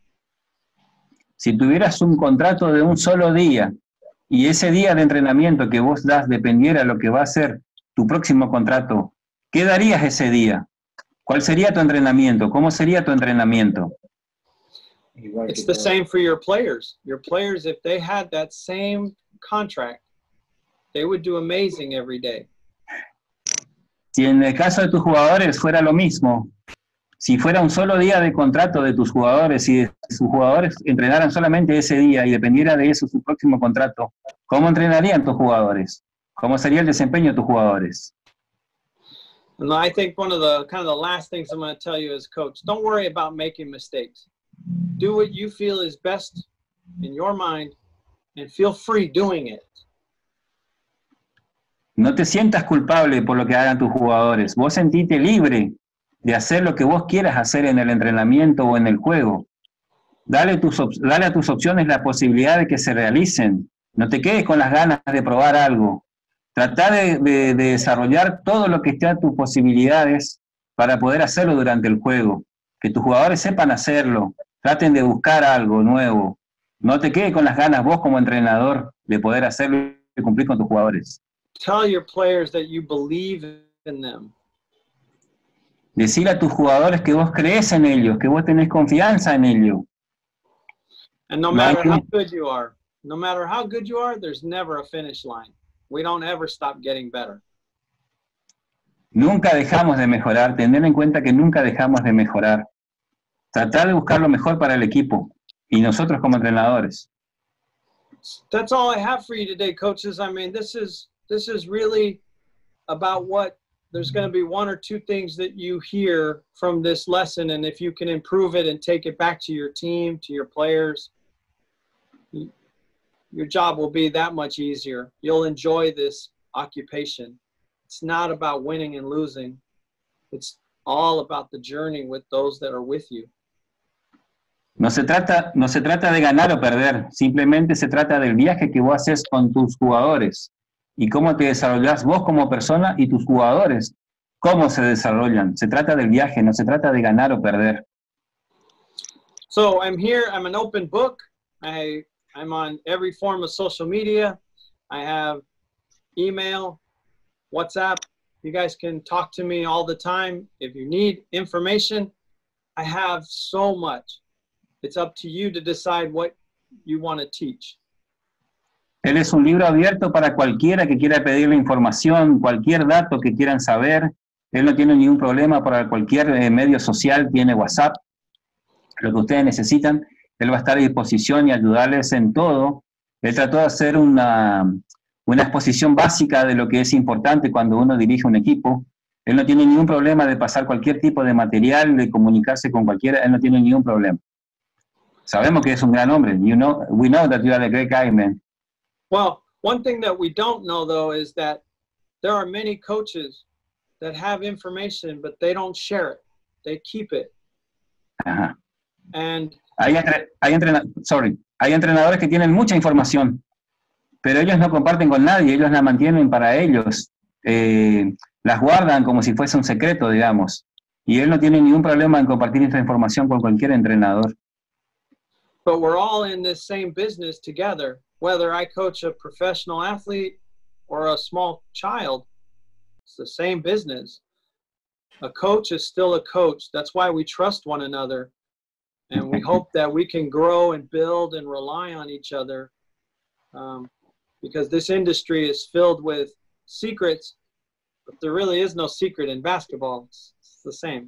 Si tuvieras un contrato de un solo día y ese día de entrenamiento que vos das dependiera de lo que va a ser tu próximo contrato, ¿qué darías ese día? ¿Cuál sería tu entrenamiento? ¿Cómo sería tu entrenamiento? It's the same for your players. Your players, if they had that same contract, they would do amazing every day. Si en el caso de tus jugadores fuera lo mismo, si fuera un solo día de contrato de tus jugadores y de sus jugadores entrenaran solamente ese día y dependiera de eso su próximo contrato, ¿cómo entrenarían tus jugadores? ¿Cómo sería el desempeño de tus jugadores? And I think one of the kind of the last things I'm going to tell you as coach, don't worry about making mistakes. Do what you feel is best in your mind and feel free doing it. No te sientas culpable por lo que hagan tus jugadores. Vos sentite libre de hacer lo que vos quieras hacer en el entrenamiento o en el juego. Dale, tus, dale a tus opciones la posibilidad de que se realicen. No te quedes con las ganas de probar algo. Trata de, de, de desarrollar todo lo que esté a tus posibilidades para poder hacerlo durante el juego. Que tus jugadores sepan hacerlo. Traten de buscar algo nuevo. No te quedes con las ganas vos como entrenador de poder hacerlo y cumplir con tus jugadores. Tell your players that you believe in them. Decir a tus jugadores que vos crees en ellos, que vos tenés confianza en ellos. And no matter how good you are, no matter how good you are, there's never a finish line. We don't ever stop getting better. Nunca dejamos de mejorar, tener en cuenta que nunca dejamos de mejorar. Tratar de buscar lo mejor para el equipo y nosotros como entrenadores. That's all I have for you today, coaches. I mean, this is this is really about what there's going to be one or two things that you hear from this lesson, and if you can improve it and take it back to your team, to your players, your job will be that much easier. You'll enjoy this occupation. It's not about winning and losing. It's all about the journey with those that are with you. No se trata, no se trata de ganar o perder, simplemente se trata del viaje que vos haces con tus jugadores y cómo te desarrollás vos como persona y tus jugadores, cómo se desarrollan. Se trata del viaje, no se trata de ganar o perder. So I'm here, I'm an open book. I, I'm on every form of social media. I have email, WhatsApp. You guys can talk to me all the time. If you need information, I have so much. It's up to you to decide what you want to teach. Él es un libro abierto para cualquiera que quiera pedirle información, cualquier dato que quieran saber. Él no tiene ningún problema para cualquier eh, medio social, tiene WhatsApp, lo que ustedes necesitan, él va a estar a disposición y ayudarles en todo. Él trató de hacer una, una exposición básica de lo que es importante cuando uno dirige un equipo. Él no tiene ningún problema de pasar cualquier tipo de material, de comunicarse con cualquiera, él no tiene ningún problema. Sabemos que es un gran hombre. You know, we know that you are a great guy, man. Well, one thing that we don't know, though, is that there are many coaches that have information, but they don't share it. They keep it. Ajá. And hay, entre, hay, entrena, sorry, hay entrenadores que tienen mucha información, pero ellos no comparten con nadie, ellos la mantienen para ellos. Eh, las guardan como si fuese un secreto, digamos. Y él no tiene ningún problema en compartir esta información con cualquier entrenador. But we're all in this same business together. Whether I coach a professional athlete or a small child, it's the same business. A coach is still a coach. That's why we trust one another. And we hope that we can grow and build and rely on each other. Um, because this industry is filled with secrets, but there really is no secret in basketball. It's, it's the same.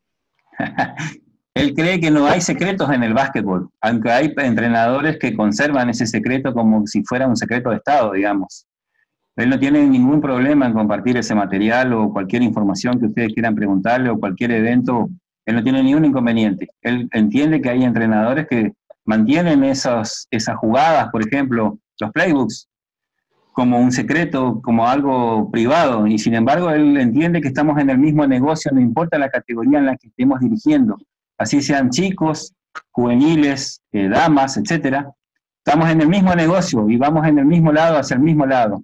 Él cree que no hay secretos en el básquetbol, aunque hay entrenadores que conservan ese secreto como si fuera un secreto de Estado, digamos. Él no tiene ningún problema en compartir ese material o cualquier información que ustedes quieran preguntarle o cualquier evento. Él no tiene ningún inconveniente. Él entiende que hay entrenadores que mantienen esos, esas jugadas, por ejemplo, los playbooks, como un secreto, como algo privado, y sin embargo él entiende que estamos en el mismo negocio, no importa la categoría en la que estemos dirigiendo, así sean chicos, juveniles, eh, damas, etcétera. Estamos en el mismo negocio y vamos en el mismo lado, hacia el mismo lado.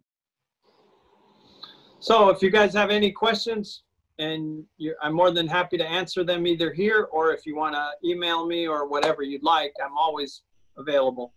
So if you guys have any questions, and you're, I'm more than happy to answer them either here, or if you want to email me or whatever you'd like, I'm always available.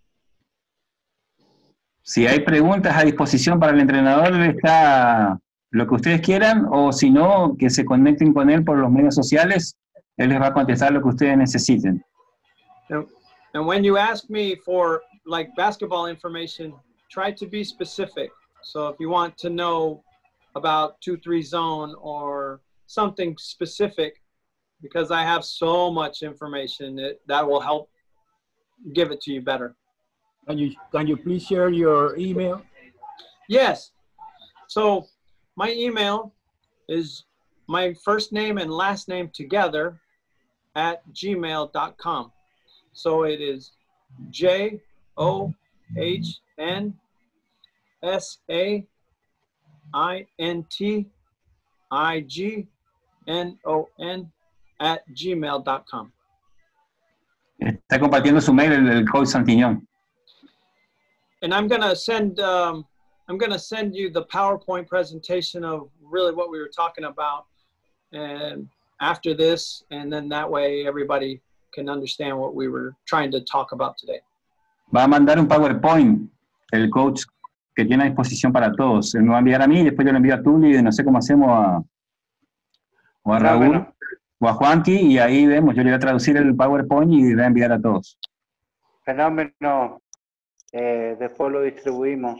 Si hay preguntas a disposición para el entrenador, está lo que ustedes quieran, o si no, que se conecten con él por los medios sociales, él les va a contestar lo que ustedes necesiten. And, and when you ask me for like basketball information, try to be specific. So if you want to know about two three zone or something specific, because I have so much information that, that will help give it to you better. Can you, can you please share your email? Yes. So my email is my first name and last name together at gmail dot com. So it is J O H N S A I N T I G N O N at gmail dot com. Está compartiendo su mail el, el coach Santiñón. And I'm gonna send um, I'm gonna send you the PowerPoint presentation of really what we were talking about, and after this, and then that way everybody can understand what we were trying to talk about today. Va a mandar un PowerPoint el coach que tiene a disposición para todos. Él me va a enviar a mí, después yo le envío a Tuli, y no sé cómo hacemos a, o a Raúl, bueno. o a Juanqui, y ahí vemos, yo le voy a traducir el PowerPoint y le voy a enviar a todos. Fenómeno. Eh, después lo distribuimos.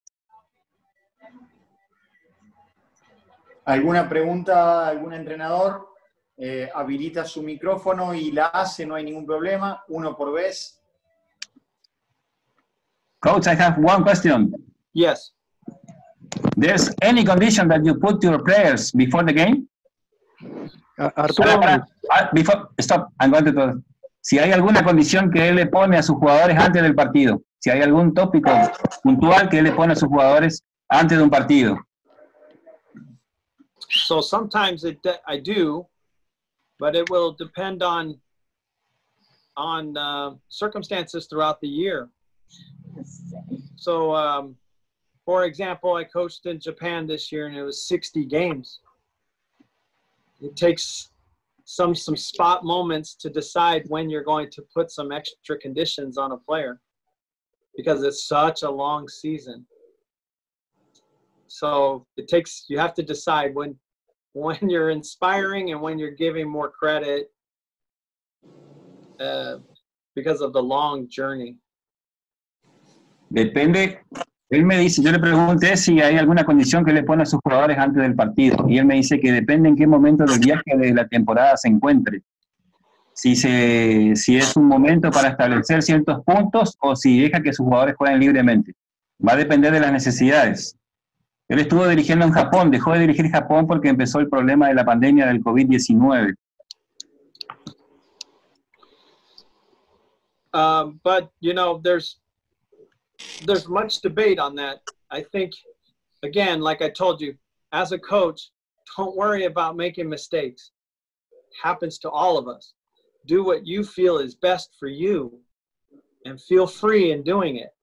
¿Alguna pregunta, algún entrenador? Eh, habilita su micrófono y la hace, no hay ningún problema, uno por vez. Coach, I have one question. Yes. There's any condition that you put to your players before the game? Uh, Arturo, para, para, before, stop, I'm going to... Si hay alguna condición que él le pone a sus jugadores antes del partido, si hay algún tópico puntual que él le pone a sus jugadores antes de un partido. So sometimes it, I do, but it will depend on on uh, circumstances throughout the year. So, um, for example, I coached in Japan this year, and it was sixty games. It takes some some spot moments to decide when you're going to put some extra conditions on a player, because it's such a long season. So it takes, you have to decide when when you're inspiring and when you're giving more credit uh, because of the long journey. Depende, Él me dice, yo le pregunté si hay alguna condición que le pone a sus jugadores antes del partido, y él me dice que depende en qué momento del viaje de la temporada se encuentre. Si, se, si es un momento para establecer ciertos puntos o si deja que sus jugadores jueguen libremente. Va a depender de las necesidades. Él estuvo dirigiendo en Japón, dejó de dirigir Japón porque empezó el problema de la pandemia del COVID diecinueve. Um, but, you know, there's there's much debate on that. I think, again, like I told you, as a coach, don't worry about making mistakes. It happens to all of us. Do what you feel is best for you and feel free in doing it.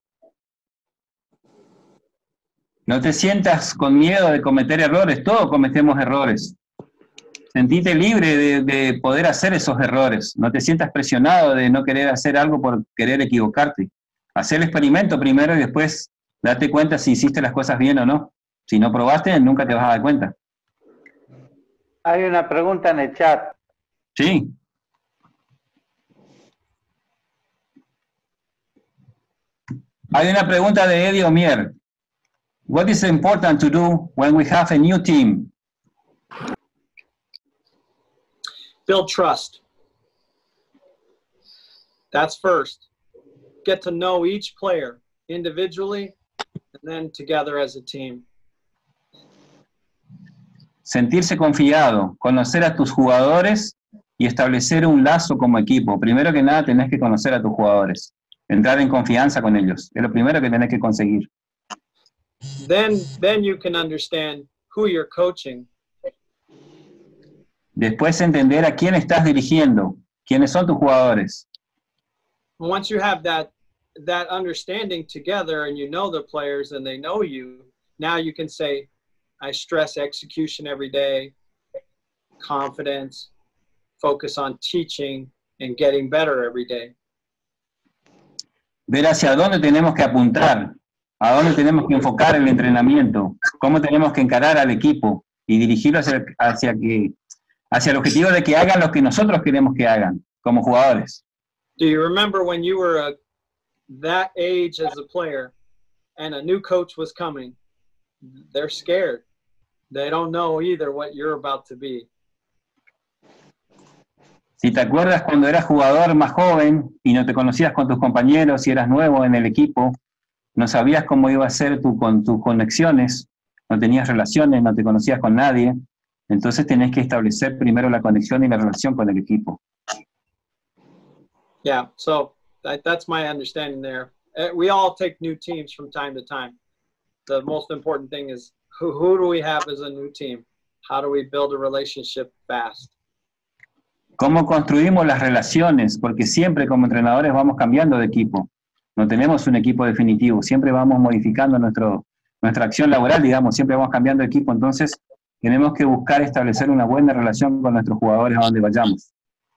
No te sientas con miedo de cometer errores, todos cometemos errores. Sentite libre de, de poder hacer esos errores. No te sientas presionado de no querer hacer algo por querer equivocarte. Haz el experimento primero y después date cuenta si hiciste las cosas bien o no. Si no probaste, nunca te vas a dar cuenta. Hay una pregunta en el chat. Sí. Hay una pregunta de Eddie Omier. What is important to do when we have a new team? Build trust. That's first. Get to know each player individually and then together as a team. Sentirse confiado, conocer a tus jugadores y establecer un lazo como equipo. Primero que nada tenés que conocer a tus jugadores, entrar en confianza con ellos. Es lo primero que tenés que conseguir. Then, then you can understand who you're coaching. Después entender a quién estás dirigiendo, quiénes son tus jugadores. Once you have that that understanding together and you know the players and they know you, now you can say, I stress execution every day, confidence, focus on teaching and getting better every day. Ver hacia dónde tenemos que apuntar, a dónde tenemos que enfocar el entrenamiento, cómo tenemos que encarar al equipo y dirigirlo hacia, hacia, que, hacia el objetivo de que hagan lo que nosotros queremos que hagan como jugadores. Do you remember when you were a, that age as a player and a new coach was coming? They're scared. They don't know either what you're about to be. Si te acuerdas cuando eras jugador más joven y no te conocías con tus compañeros y eras nuevo en el equipo, no sabías cómo iba a ser tu, con tus conexiones, no tenías relaciones, no te conocías con nadie, entonces tenés que establecer primero la conexión y la relación con el equipo. Yeah, so that, that's my understanding there. Uh, we all take new teams from time to time. The most important thing is who, who do we have as a new team? How do we build a relationship fast? ¿Cómo construimos las relaciones? Porque siempre como entrenadores vamos cambiando de equipo. No tenemos un equipo definitivo. Siempre vamos modificando nuestro, nuestra acción laboral, digamos. Siempre vamos cambiando de equipo. Entonces, tenemos que buscar establecer una buena relación con nuestros jugadores a donde vayamos.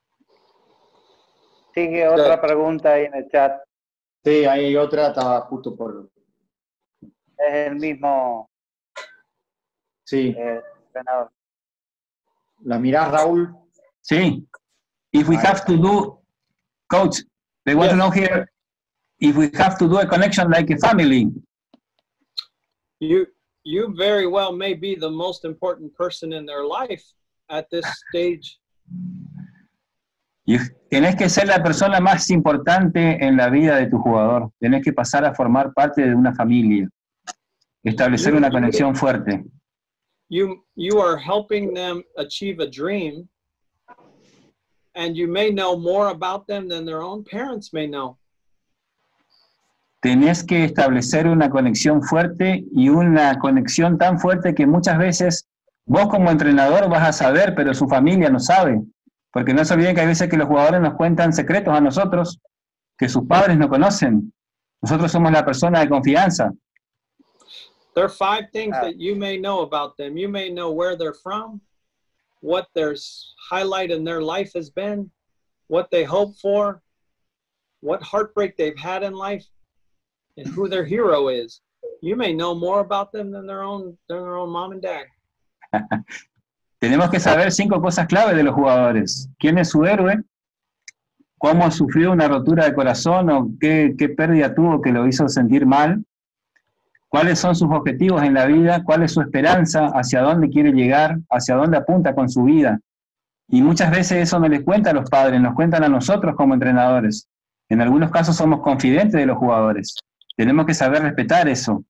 Sigue otra pregunta ahí en el chat. Sí, hay otra, estaba justo por... Es el mismo Sí. eh, entrenador. ¿La mirás, Raúl? Sí. If we have to do, coach, they want Yes. to know here, if we have to do a connection like a family. You, you very well may be the most important person in their life at this stage. Y tenés que ser la persona más importante en la vida de tu jugador. Tenés que pasar a formar parte de una familia. Establecer una conexión fuerte. You, you are helping them achieve a dream, and you may know more about them than their own parents may know. Tenés que establecer una conexión fuerte y una conexión tan fuerte que muchas veces vos como entrenador vas a saber, pero su familia no sabe. Porque no se olviden que hay veces que los jugadores nos cuentan secretos a nosotros que sus padres no conocen. Nosotros somos la persona de confianza. There are five things that you may know about them. You may know where they're from, what their highlight in their life has been, what they hope for, what heartbreak they've had in life, and who their hero is. You may know more about them than their own, than their own mom and dad. Tenemos que saber cinco cosas clave de los jugadores. ¿Quién es su héroe? ¿Cómo sufrió una rotura de corazón o qué, qué pérdida tuvo que lo hizo sentir mal? cuáles son sus objetivos en la vida, cuál es su esperanza, hacia dónde quiere llegar, hacia dónde apunta con su vida. Y muchas veces eso no les cuenta a los padres, nos cuentan a nosotros como entrenadores. En algunos casos somos confidentes de los jugadores. Tenemos que saber respetar eso.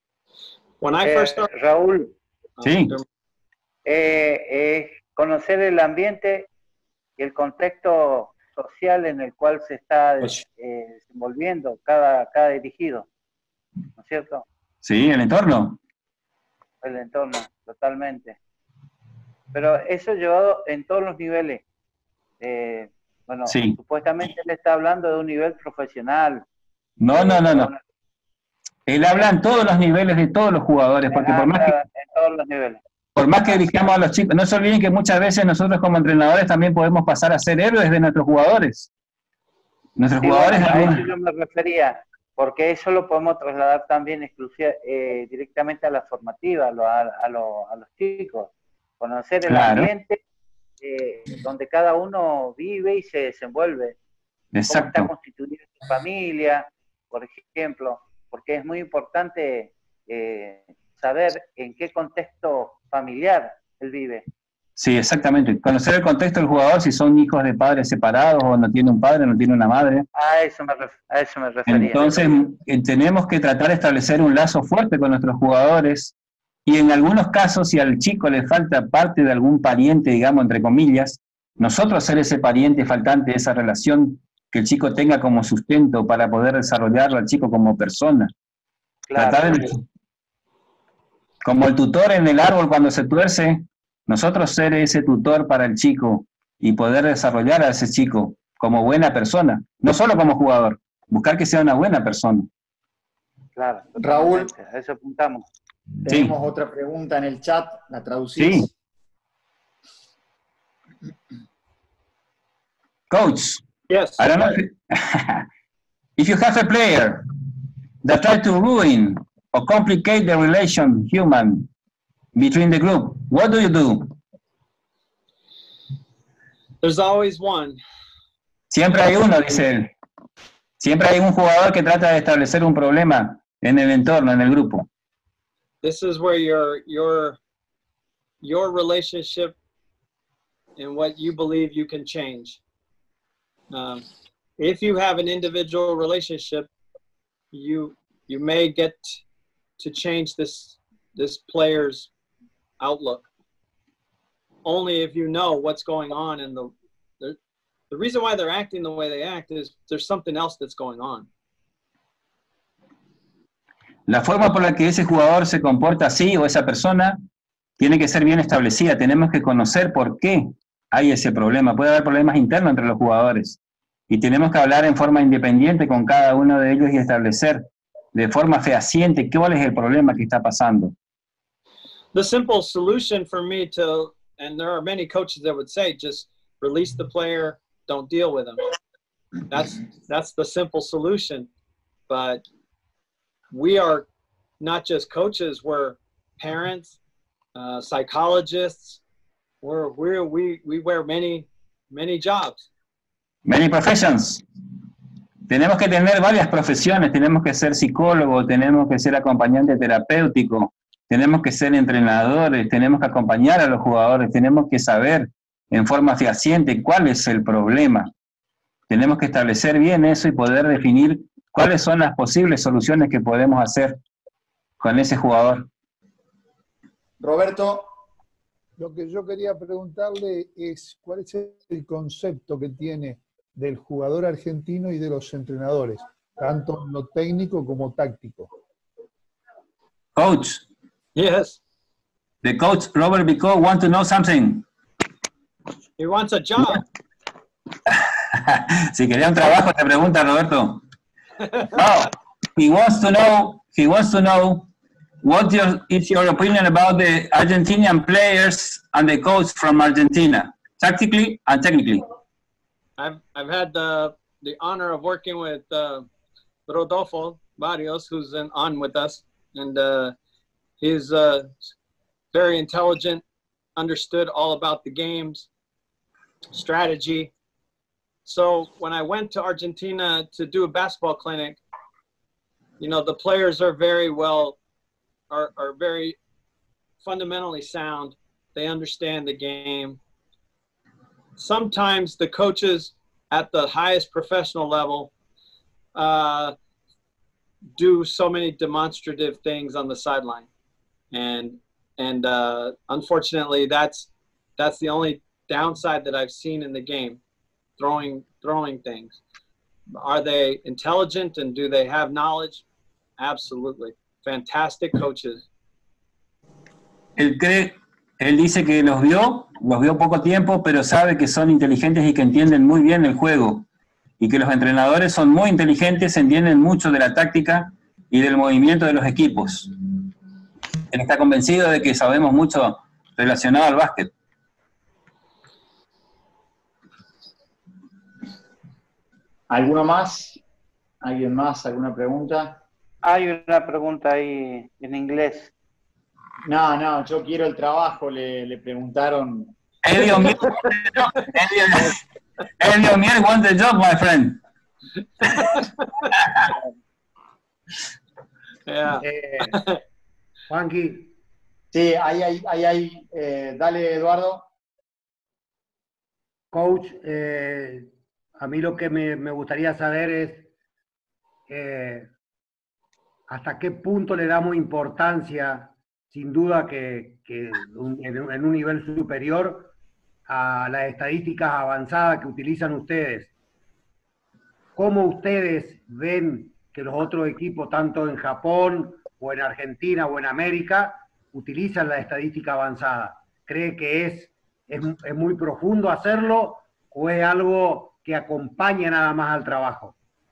When I Eh, first started, Raúl, Sí, eh, eh, conocer el ambiente y el contexto social en el cual se está eh, desenvolviendo cada, cada dirigido, ¿no es cierto? sí, el entorno. El entorno, totalmente. Pero eso llevado en todos los niveles. Eh, bueno, Sí. supuestamente él está hablando de un nivel profesional. No, no, no, no. Él habla en todos los niveles de todos los jugadores, porque por más que, En todos los niveles. por más que dirijamos a los chicos, no se olviden que muchas veces nosotros como entrenadores también podemos pasar a ser héroes de nuestros jugadores. Nuestros Sí, jugadores... bueno, a algunos- eso yo me refería, porque eso lo podemos trasladar también exclusiva, eh, directamente a la formativa, a, lo- a, a lo- a los chicos. Conocer el Claro. ambiente eh, donde cada uno vive y se desenvuelve. Cómo está Exacto. constituida su familia, por ejemplo, porque es muy importante eh, saber en qué contexto familiar él vive. Sí, exactamente. Conocer el contexto del jugador, si son hijos de padres separados o no tiene un padre, no tiene una madre. A eso me, ref- a eso me refería. Entonces, eh, tenemos que tratar de establecer un lazo fuerte con nuestros jugadores y en algunos casos, si al chico le falta parte de algún pariente, digamos, entre comillas, nosotros ser ese pariente faltante, esa relación que el chico tenga como sustento para poder desarrollarlo al chico como persona. Claro. Tratar de- como el tutor en el árbol cuando se tuerce, nosotros ser ese tutor para el chico y poder desarrollar a ese chico como buena persona, no solo como jugador, buscar que sea una buena persona. Claro, Raúl. totalmente, a eso apuntamos. Tenemos otra pregunta en el chat, la traducís. Sí. Coach, yes. I don't know if, if you have a player that try to ruin or complicate the relation human between the group, what do you do? There's always one. Siempre hay uno, dice él. Siempre hay un jugador que trata de establecer un problema en el entorno, en el grupo. This is where your your your relationship and what you believe you can change. Um, if you have an individual relationship, you you may get to change this this player's outlook. Only if you know what's going on, and the, the the reason why they're acting the way they act is there's something else that's going on. La forma por la que ese jugador se comporta así o esa persona tiene que ser bien establecida. Tenemos que conocer por qué hay ese problema. Puede haber problemas internos entre los jugadores. Y tenemos que hablar en forma independiente con cada uno de ellos y establecer de forma fehaciente cuál es el problema que está pasando. The simple solution for me to, and there are many coaches that would say, just release the player, don't deal with him. That's that's the simple solution. But we are not just coaches, we're parents, uh, psychologists, we're, we're, we, we wear many, many jobs. Many professions. Tenemos que tener varias profesiones. Tenemos que ser psicólogo, tenemos que ser acompañante terapéutico, tenemos que ser entrenadores, tenemos que acompañar a los jugadores, tenemos que saber en forma fehaciente cuál es el problema. Tenemos que establecer bien eso y poder definir cuáles son las posibles soluciones que podemos hacer con ese jugador. Roberto. Lo que yo quería preguntarle es cuál es el concepto que tiene del jugador argentino y de los entrenadores, tanto en lo técnico como táctico. Coach. Yes. The coach, Robert Bico, want to know something. He wants a job. Si quería un trabajo, te pregunta Roberto. No, he wants to know, he wants to know what your, is your opinion about the Argentinian players and the coach from Argentina, tactically and technically. I've I've had the the honor of working with uh, Rodolfo Barrios, who's in, on with us, and uh, he's uh, very intelligent, understood all about the games, strategy. So when I went to Argentina to do a basketball clinic, you know, the players are very well are, are very fundamentally sound. They understand the game. Sometimes the coaches at the highest professional level uh, do so many demonstrative things on the sideline, and and uh, unfortunately, that's that's the only downside that I've seen in the game. Throwing throwing things. Are they intelligent and do they have knowledge? Absolutely. Fantastic coaches. Él cree, él dice que los vio, los vio poco tiempo, pero sabe que son inteligentes y que entienden muy bien el juego. Y que los entrenadores son muy inteligentes, entienden mucho de la táctica y del movimiento de los equipos. Él está convencido de que sabemos mucho relacionado al básquet. ¿Alguno más? ¿Alguien más? ¿Alguna pregunta? Hay una pregunta ahí en inglés. No, no, yo quiero el trabajo, le, le preguntaron. Elliot Mier, Elliot Mier want the job, my friend. Yeah. Eh, Juanqui, Sí, ahí, ahí, ahí, ahí. Eh, dale, Eduardo. coach, eh, a mí lo que me, me gustaría saber es eh, hasta qué punto le damos importancia, sin duda que, que un, en, un, en un nivel superior, a las estadísticas avanzadas que utilizan ustedes. ¿Cómo ustedes ven que los otros equipos, tanto en Japón o en Argentina o en América, utilizan la estadística avanzada? ¿Cree que es, es, es muy profundo hacerlo o es algo que acompaña nada más al trabajo?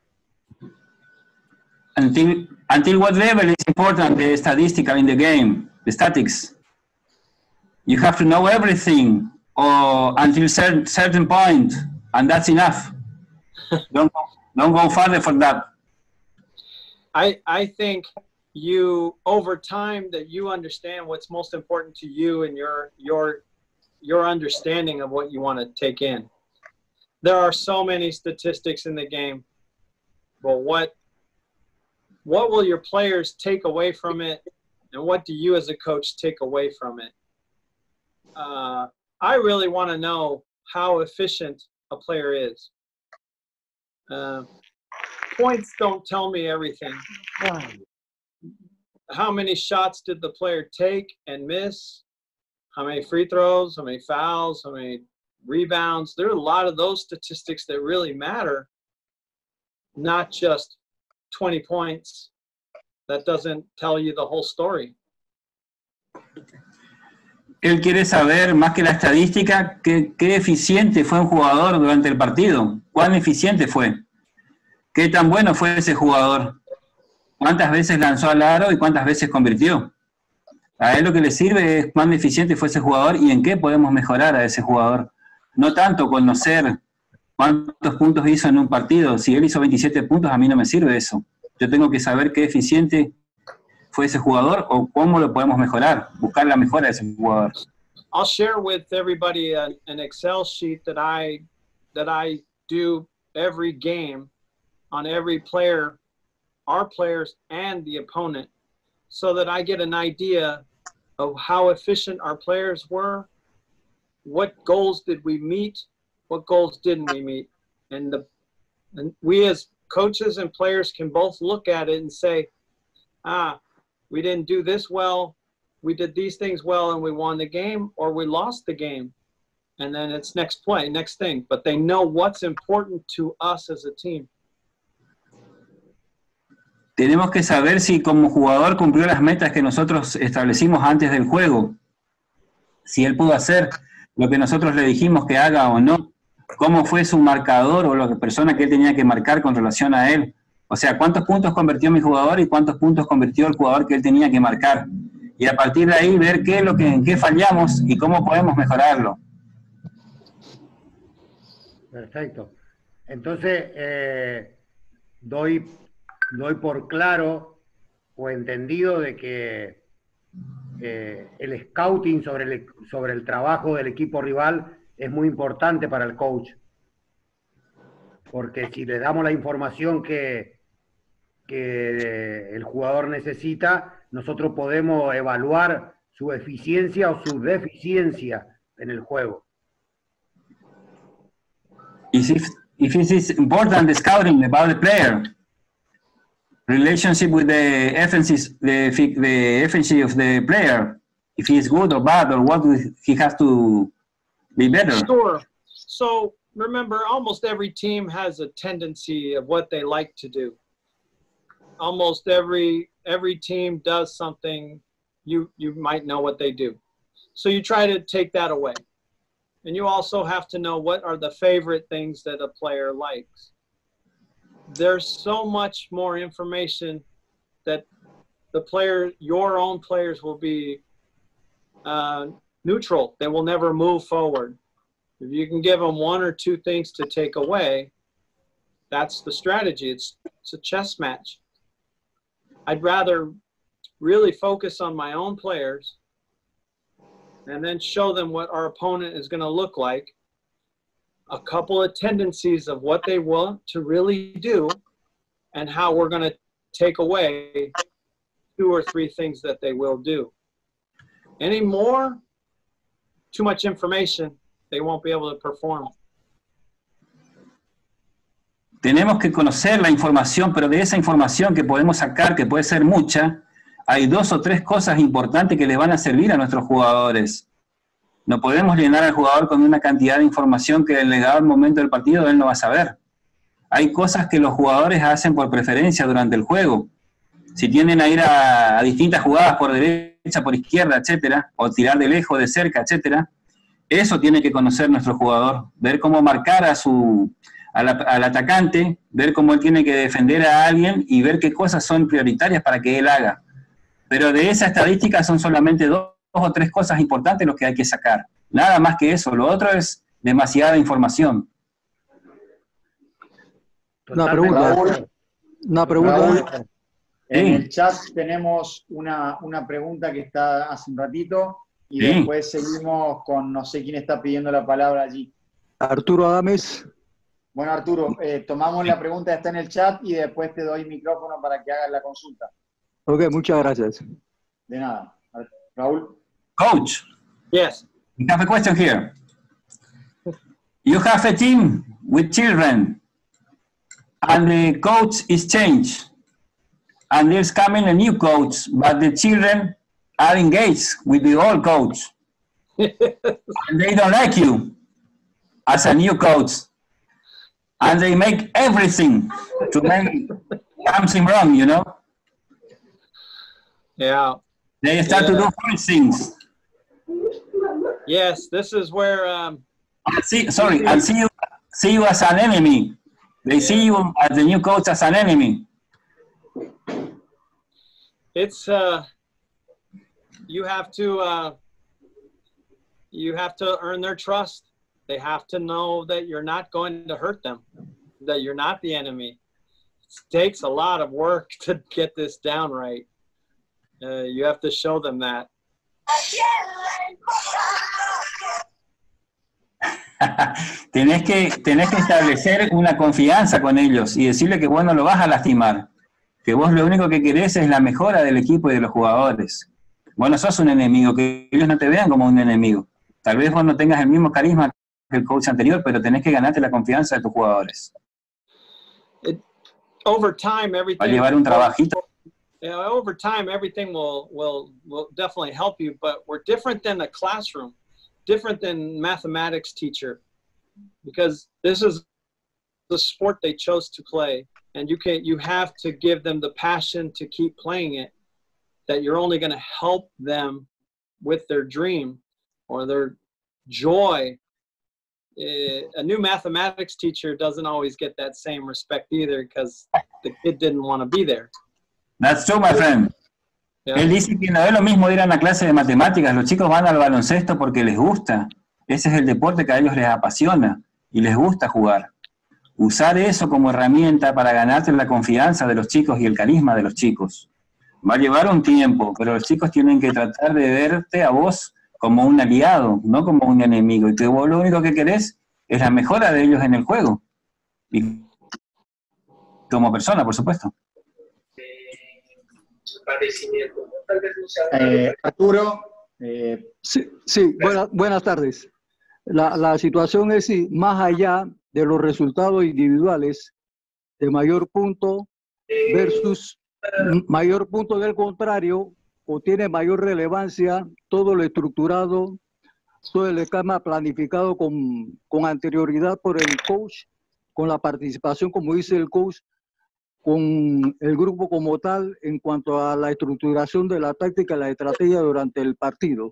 Until, until what level is important the statistical in the game, the statics? You have to know everything, or until certain certain point, and that's enough. don't don't go further for that. I, I think you, over time, that you understand what's most important to you and your your your understanding of what you want to take in. There are so many statistics in the game, but what what will your players take away from it, and what do you as a coach take away from it? Uh, I really want to know how efficient a player is. Uh, points don't tell me everything. How many shots did the player take and miss? How many free throws? How many fouls? How many rebounds? There are a lot of those statistics that really matter, not just twenty points. That doesn't tell you the whole story. Él quiere saber, más que la estadística, qué, qué eficiente fue un jugador durante el partido. ¿Cuán eficiente fue? ¿Qué tan bueno fue ese jugador? ¿Cuántas veces lanzó al aro y cuántas veces convirtió? A él lo que le sirve es cuán eficiente fue ese jugador y en qué podemos mejorar a ese jugador. No tanto conocer cuántos puntos hizo en un partido. Si él hizo veintisiete puntos, a mí no me sirve eso. Yo tengo que saber qué eficiente fue ese jugador o cómo lo podemos mejorar, buscar la mejora de ese jugador. I'll share with everybody an, an Excel sheet that I that I do every game on every player, our players and the opponent, so that I get an idea of how efficient our players were, what goals did we meet, what goals didn't we meet, and the and we as coaches and players can both look at it and say, ah, we didn't do this well, we did these things well and we won the game, or we lost the game. And then it's next play, next thing. But they know what's important to us as a team. Tenemos que saber si como jugador cumplió las metas que nosotros establecimos antes del juego. Si él pudo hacer lo que nosotros le dijimos que haga o no. Cómo fue su marcador o la persona que él tenía que marcar con relación a él. O sea, cuántos puntos convirtió mi jugador y cuántos puntos convirtió el jugador que él tenía que marcar. Y a partir de ahí ver qué es lo que, en qué fallamos y cómo podemos mejorarlo. Perfecto. Entonces, eh, doy, doy por claro o entendido de que eh, el scouting sobre el, sobre el trabajo del equipo rival es muy importante para el coach. Porque si le damos la información que, que el jugador necesita, nosotros podemos evaluar su eficiencia o su deficiencia en el juego. If, if it is important, the scouting about the player, relationship with the efficiency, the, the efficiency of the player, if he is good or bad, or what he has to be better. Sure. So remember, almost every team has a tendency of what they like to do. Almost every every team does something, you you might know what they do. So you try to take that away. And you also have to know what are the favorite things that a player likes. There's so much more information that the player, your own players will be uh, neutral. They will never move forward. If you can give them one or two things to take away, that's the strategy. It's, it's a chess match. I'd rather really focus on my own players and then show them what our opponent is going to look like, a couple of tendencies of what they want to really do, and how we're going to take away two or three things that they will do. Any more, too much information, they won't be able to perform. Tenemos que conocer la información, pero de esa información que podemos sacar, que puede ser mucha, hay dos o tres cosas importantes que le van a servir a nuestros jugadores. No podemos llenar al jugador con una cantidad de información que el llegado al momento del partido él no va a saber. Hay cosas que los jugadores hacen por preferencia durante el juego. Si tienden a ir a, a distintas jugadas por derecha, por izquierda, etcétera, o tirar de lejos, de cerca, etcétera, eso tiene que conocer nuestro jugador, ver cómo marcar a su, a la, al atacante, ver cómo él tiene que defender a alguien y ver qué cosas son prioritarias para que él haga. Pero de esa estadística son solamente dos, dos o tres cosas importantes los que hay que sacar. Nada más que eso. Lo otro es demasiada información. Una pregunta. Raúl, Una pregunta. Raúl, en Sí. el chat tenemos una, una pregunta que está hace un ratito y Sí. después seguimos con no sé quién está pidiendo la palabra allí. Arturo Adames. Bueno, Arturo, eh, tomamos la pregunta que está en el chat y después te doy micrófono para que hagas la consulta. Ok, muchas gracias. De nada. Raúl. Coach, Yes. we have a question here. You have a team with children, and the coach is changed, and there's coming a new coach, but the children are engaged with the old coach, and they don't like you as a new coach, and they make everything to make something wrong, you know? Yeah. They start to do funny things. Yes, this is where um, And see, sorry, and see you, see you as an enemy. They see you as the new coach as an enemy. it's uh, you have to uh, you have to earn their trust. They have to know that you're not going to hurt them, that you're not the enemy. It takes a lot of work to get this down right. Uh, you have to show them that. tenés que, tenés que establecer una confianza con ellos y decirle que vos no lo vas a lastimar, que vos lo único que querés es la mejora del equipo y de los jugadores. Vos no sos un enemigo, que ellos no te vean como un enemigo. Tal vez vos no tengas el mismo carisma que el coach anterior, pero tenés que ganarte la confianza de tus jugadores. It, over time, Va a everything. llevar un trabajito. Yeah, over time, everything will will will definitely help you. But we're different than the classroom, different than mathematics teacher, because this is the sport they chose to play, and you can you have to give them the passion to keep playing it. That you're only going to help them with their dream or their joy. Uh, a new mathematics teacher doesn't always get that same respect either, because the kid didn't want to be there. That's true, my friend. Yeah. Él dice que no es lo mismo ir a una clase de matemáticas. Los chicos van al baloncesto porque les gusta. Ese es el deporte que a ellos les apasiona y les gusta jugar. Usar eso como herramienta para ganarte la confianza de los chicos y el carisma de los chicos. Va a llevar un tiempo, pero los chicos tienen que tratar de verte a vos como un aliado, no como un enemigo. Y que vos lo único que querés es la mejora de ellos en el juego. Y como persona, por supuesto. Eh, Arturo. Eh, Sí, sí, buena- buenas tardes. La, la situación es, sí, más allá de los resultados individuales, de mayor punto versus m- mayor punto del contrario, o tiene mayor relevancia todo lo estructurado, todo el esquema planificado con, con anterioridad por el coach, con la participación, como dice el coach, con el grupo como tal en cuanto a la estructuración de la táctica y la estrategia durante el partido.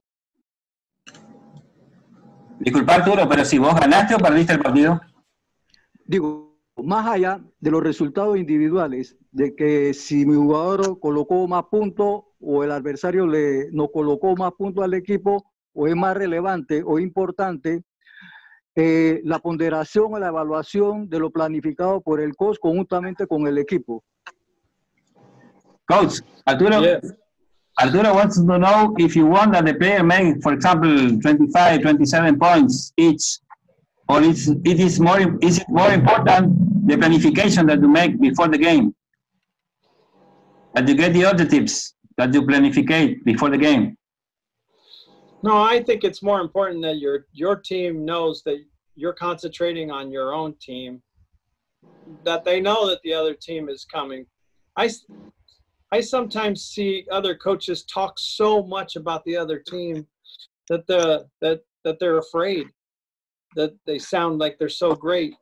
Disculpa, Arturo, pero si vos ganaste o perdiste el partido. Digo, más allá de los resultados individuales, de que si mi jugador colocó más puntos o el adversario le no colocó más puntos al equipo, o es más relevante o importante eh, la ponderación o la evaluación de lo planificado por el coach conjuntamente con el equipo. Coach, Arturo, Yes. Arturo wants to know if you want that the player make, for example, twenty-five, twenty-seven points each, or it's, it is more, is it more important the planification that you make before the game? That you get the objectives that you planificate before the game? No, I think it's more important that your your team knows that you're concentrating on your own team, that they know that the other team is coming. I, I sometimes see other coaches talk so much about the other team that the that that they're afraid, that they sound like they're so great.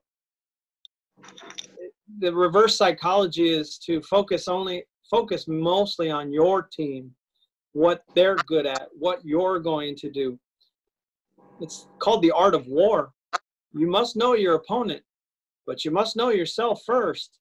The reverse psychology is to focus only focus mostly on your team, what they're good at, what you're going to do. It's called the art of war. You must know your opponent, but you must know yourself first.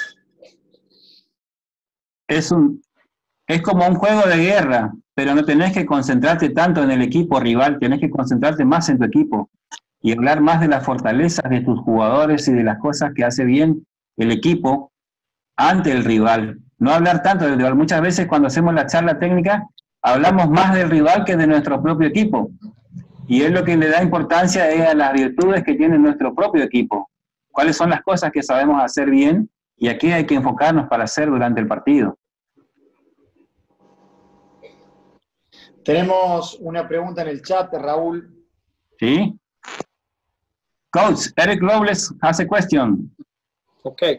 Es, un, es como un juego de guerra, pero no tenés que concentrarte tanto en el equipo rival, tenés que concentrarte más en tu equipo y hablar más de las fortalezas de tus jugadores y de las cosas que hace bien el equipo ante el rival. No hablar tanto del rival. Muchas veces cuando hacemos la charla técnica hablamos más del rival que de nuestro propio equipo. Y es lo que le da importancia es a las virtudes que tiene nuestro propio equipo. Cuáles son las cosas que sabemos hacer bien y a qué hay que enfocarnos para hacer durante el partido. Tenemos una pregunta en el chat, Raúl. ¿Sí? Coach, Eric Robles has a question. Okay.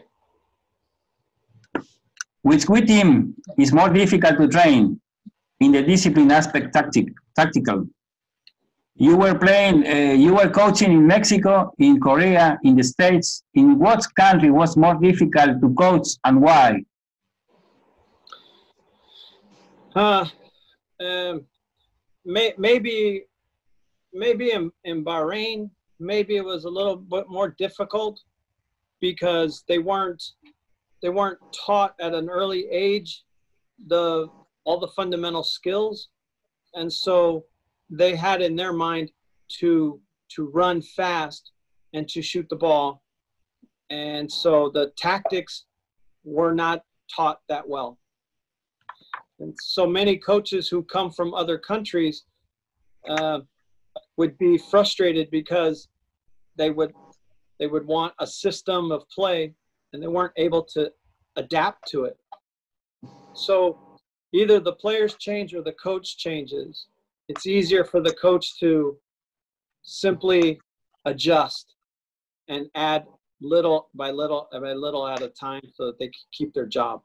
Which team is more difficult to train in the discipline aspect tactic, tactical? You were playing, uh, you were coaching in Mexico, in Korea, in the States. In what country was more difficult to coach and why? Uh, um, may, maybe maybe in, in Bahrain, maybe it was a little bit more difficult because they weren't they weren't taught at an early age the all the fundamental skills, and so they had in their mind to to run fast and to shoot the ball, and so the tactics were not taught that well. And so many coaches who come from other countries uh, would be frustrated because they would they would want a system of play and they weren't able to adapt to it. So either the players change or the coach changes. It's easier for the coach to simply adjust and add little by little by little at a time so that they can keep their job.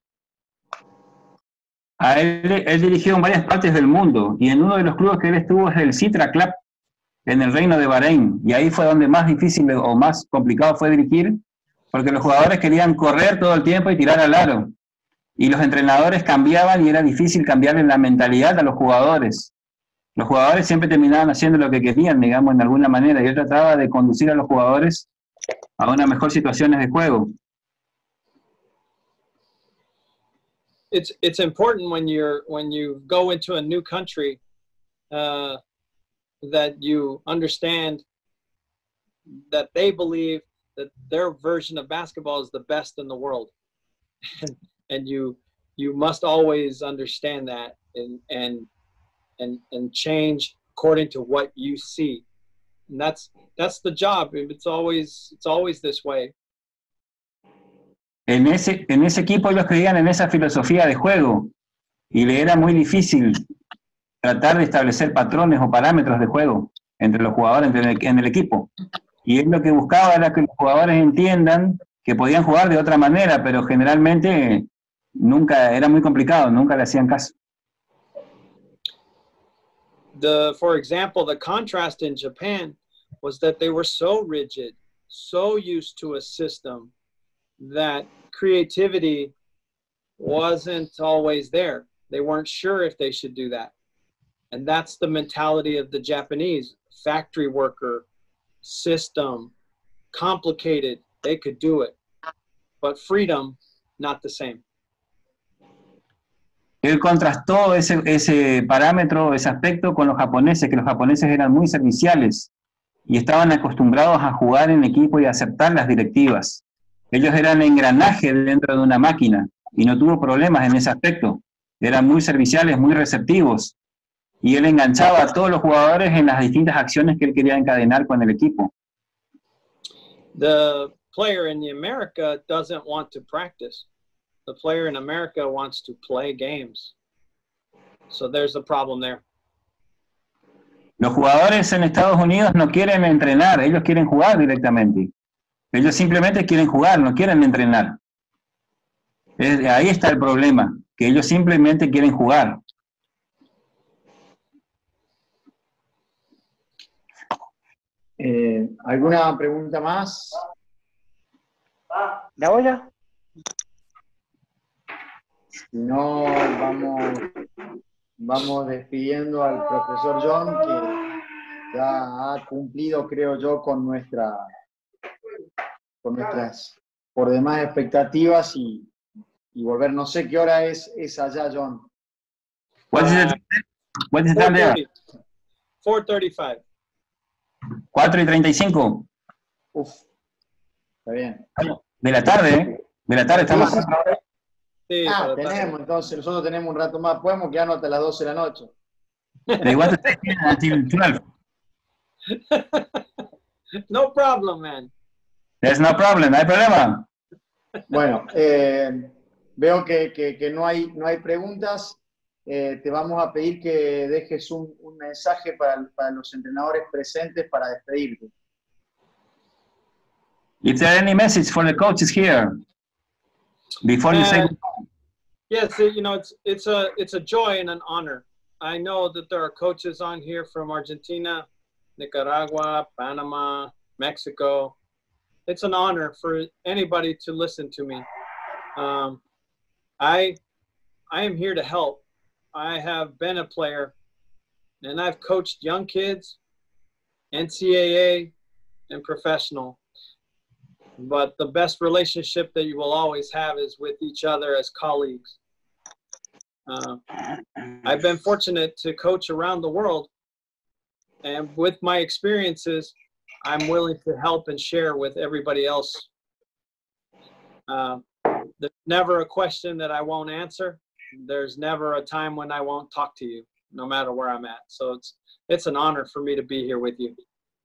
A él, él dirigió en varias partes del mundo y en uno de los clubes que él estuvo es el Citra Club en el Reino de Bahrein, y ahí fue donde más difícil o más complicado fue dirigir, porque los jugadores querían correr todo el tiempo y tirar al aro, y los entrenadores cambiaban y era difícil cambiarle la mentalidad a los jugadores. Los jugadores siempre terminaban haciendo lo que querían, digamos, en alguna manera, y él trataba de conducir a los jugadores a una mejor situaciones de juego. It's it's important when you're when you go into a new country uh, that you understand that they believe that their version of basketball is the best in the world, and, and you you must always understand that and and and and change according to what you see, and that's that's the job. It's always it's always this way. En ese, en ese equipo ellos creían en esa filosofía de juego, y le era muy difícil tratar de establecer patrones o parámetros de juego entre los jugadores, entre el, en el equipo. Y él lo que buscaba era que los jugadores entiendan que podían jugar de otra manera, pero generalmente nunca, era muy complicado, nunca le hacían caso. The, for example, the contrast in Japan was that they were so rigid, so used to a system that creativity wasn't always there. They weren't sure if they should do that. And that's the mentality of the Japanese. Factory worker, system, complicated, they could do it. But freedom, not the same. Él contrastó ese, ese parámetro, ese aspecto con los japoneses, que los japoneses eran muy serviciales y estaban acostumbrados a jugar en equipo y a aceptar las directivas. Ellos eran engranaje dentro de una máquina y no tuvo problemas en ese aspecto. Eran muy serviciales, muy receptivos, y él enganchaba a todos los jugadores en las distintas acciones que él quería encadenar con el equipo. The player in America doesn't want to practice. The player in America wants to play games. So there's a problem there. Los jugadores en Estados Unidos no quieren entrenar, ellos quieren jugar directamente. Ellos simplemente quieren jugar, no quieren entrenar. Es, ahí está el problema, que ellos simplemente quieren jugar. Eh, ¿Alguna pregunta más? ¿La olla? Si no, vamos, vamos despidiendo al profesor John, que ya ha cumplido, creo yo, con, nuestra, con nuestras por demás expectativas y, y volver. No sé qué hora es, es allá, John. What is it? What is it down there? four thirty-five. cuatro y treinta y cinco. Uf, está bien. De la tarde, ¿eh? De la tarde estamos... Sí, Ah, tenemos, entonces nosotros tenemos un rato más. Podemos quedarnos hasta las doce de la noche. They want to stay here until twelve. No problem, man. There's no problem, no hay problema. Bueno, eh, veo que, que, que no, hay, no hay preguntas. Eh, te vamos a pedir que dejes un, un mensaje para, para los entrenadores presentes para despedirte. If there any message for the coaches here, before you say... Uh, yes, you know, it's, it's, a, it's a joy and an honor. I know that there are coaches on here from Argentina, Nicaragua, Panama, Mexico. It's an honor for anybody to listen to me. Um, I, I am here to help. I have been a player, and I've coached young kids, N C A A, and professional. But the best relationship that you will always have is with each other as colleagues. Uh, I've been fortunate to coach around the world, and with my experiences, I'm willing to help and share with everybody else. Uh, there's never a question that I won't answer. There's never a time when I won't talk to you, no matter where I'm at. So it's, it's an honor for me to be here with you.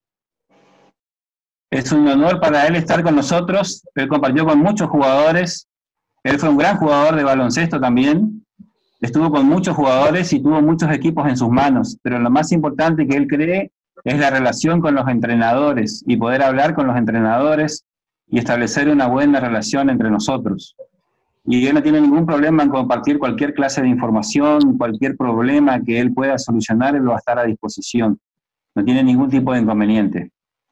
Es un honor para él estar con nosotros. Él compartió con muchos jugadores. Él fue un gran jugador de baloncesto también. Estuvo con muchos jugadores y tuvo muchos equipos en sus manos. Pero lo más importante que él cree es la relación con los entrenadores y poder hablar con los entrenadores y establecer una buena relación entre nosotros. Y él no tiene ningún problema en compartir cualquier clase de información, cualquier problema que él pueda solucionar, él va a estar a disposición. No tiene ningún tipo de inconveniente.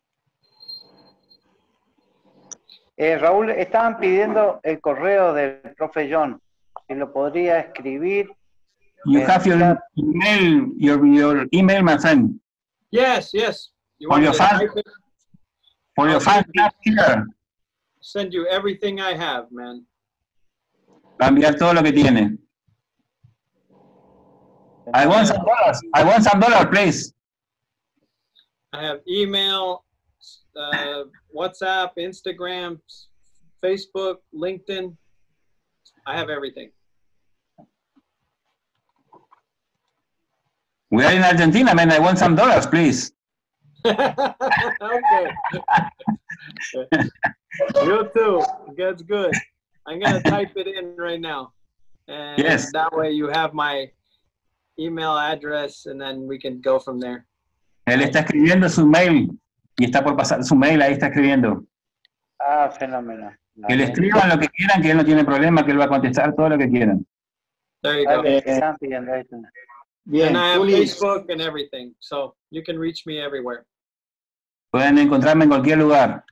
Eh, Raúl, estaban pidiendo el correo del profe John. Si lo podría escribir. You eh, have your email, your, your email, my friend. Yes, yes. You For want your me to fans, type it? for your fans here. Send you everything I have, man. Va a enviar todo lo que tiene. I want some dollars. I want some dollars, please. I have email, uh, WhatsApp, Instagram, Facebook, LinkedIn. I have everything. We are in Argentina, man. I want some dollars, please. Okay. You too. That's good. I'm going to type it in right now. And Yes. that way you have my email address and then we can go from there. Él está escribiendo su mail y está por pasar su mail, ahí está escribiendo. Ah, fenómeno. Que le escriban lo que quieran, que él no tiene problema, que él va a contestar todo lo que quieran. There you go. Dale, que están pidiendo esto. Bien, And I have Juli, Facebook and everything, so you can reach me everywhere. Pueden encontrarme en cualquier lugar.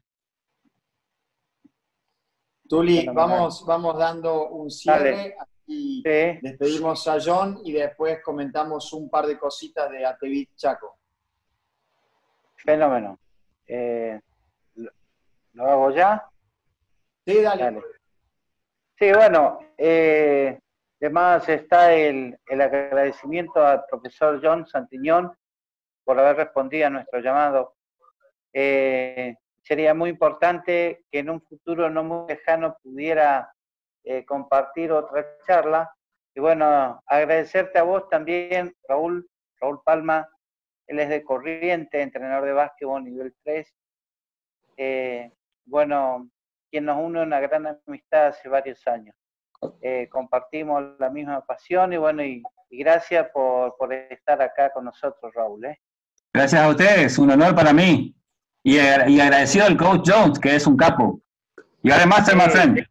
Tuli, Fenomenal. vamos, vamos dando un cierre. Aquí Sí, despedimos a John y después comentamos un par de cositas de Atevit Chaco. fenómeno. Eh, ¿lo, lo hago ya? Sí, dale. Dale. Sí, bueno, eh, además está el, el agradecimiento al profesor John Santiñón por haber respondido a nuestro llamado. Eh, sería muy importante que en un futuro no muy lejano pudiera eh, compartir otra charla. Y bueno, agradecerte a vos también, Raúl, Raúl Palma. Él es de Corriente, entrenador de básquetbol nivel tres. Eh, bueno, quien nos une una gran amistad hace varios años. Eh, compartimos la misma pasión y bueno, y, y gracias por, por estar acá con nosotros, Raúl. ¿eh? Gracias a ustedes, un honor para mí. Y, y agradecido al coach Jones, que es un capo. Y además, my friend.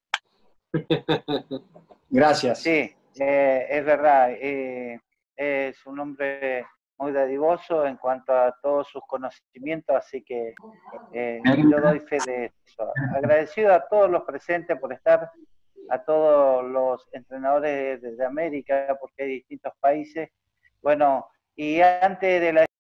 Gracias. Sí, eh, es verdad. Eh, es un hombre muy dadivoso en cuanto a todos sus conocimientos, así que eh, yo doy fe de eso. Agradecido a todos los presentes por estar, a todos los entrenadores desde América, porque hay distintos países. Bueno, y antes de la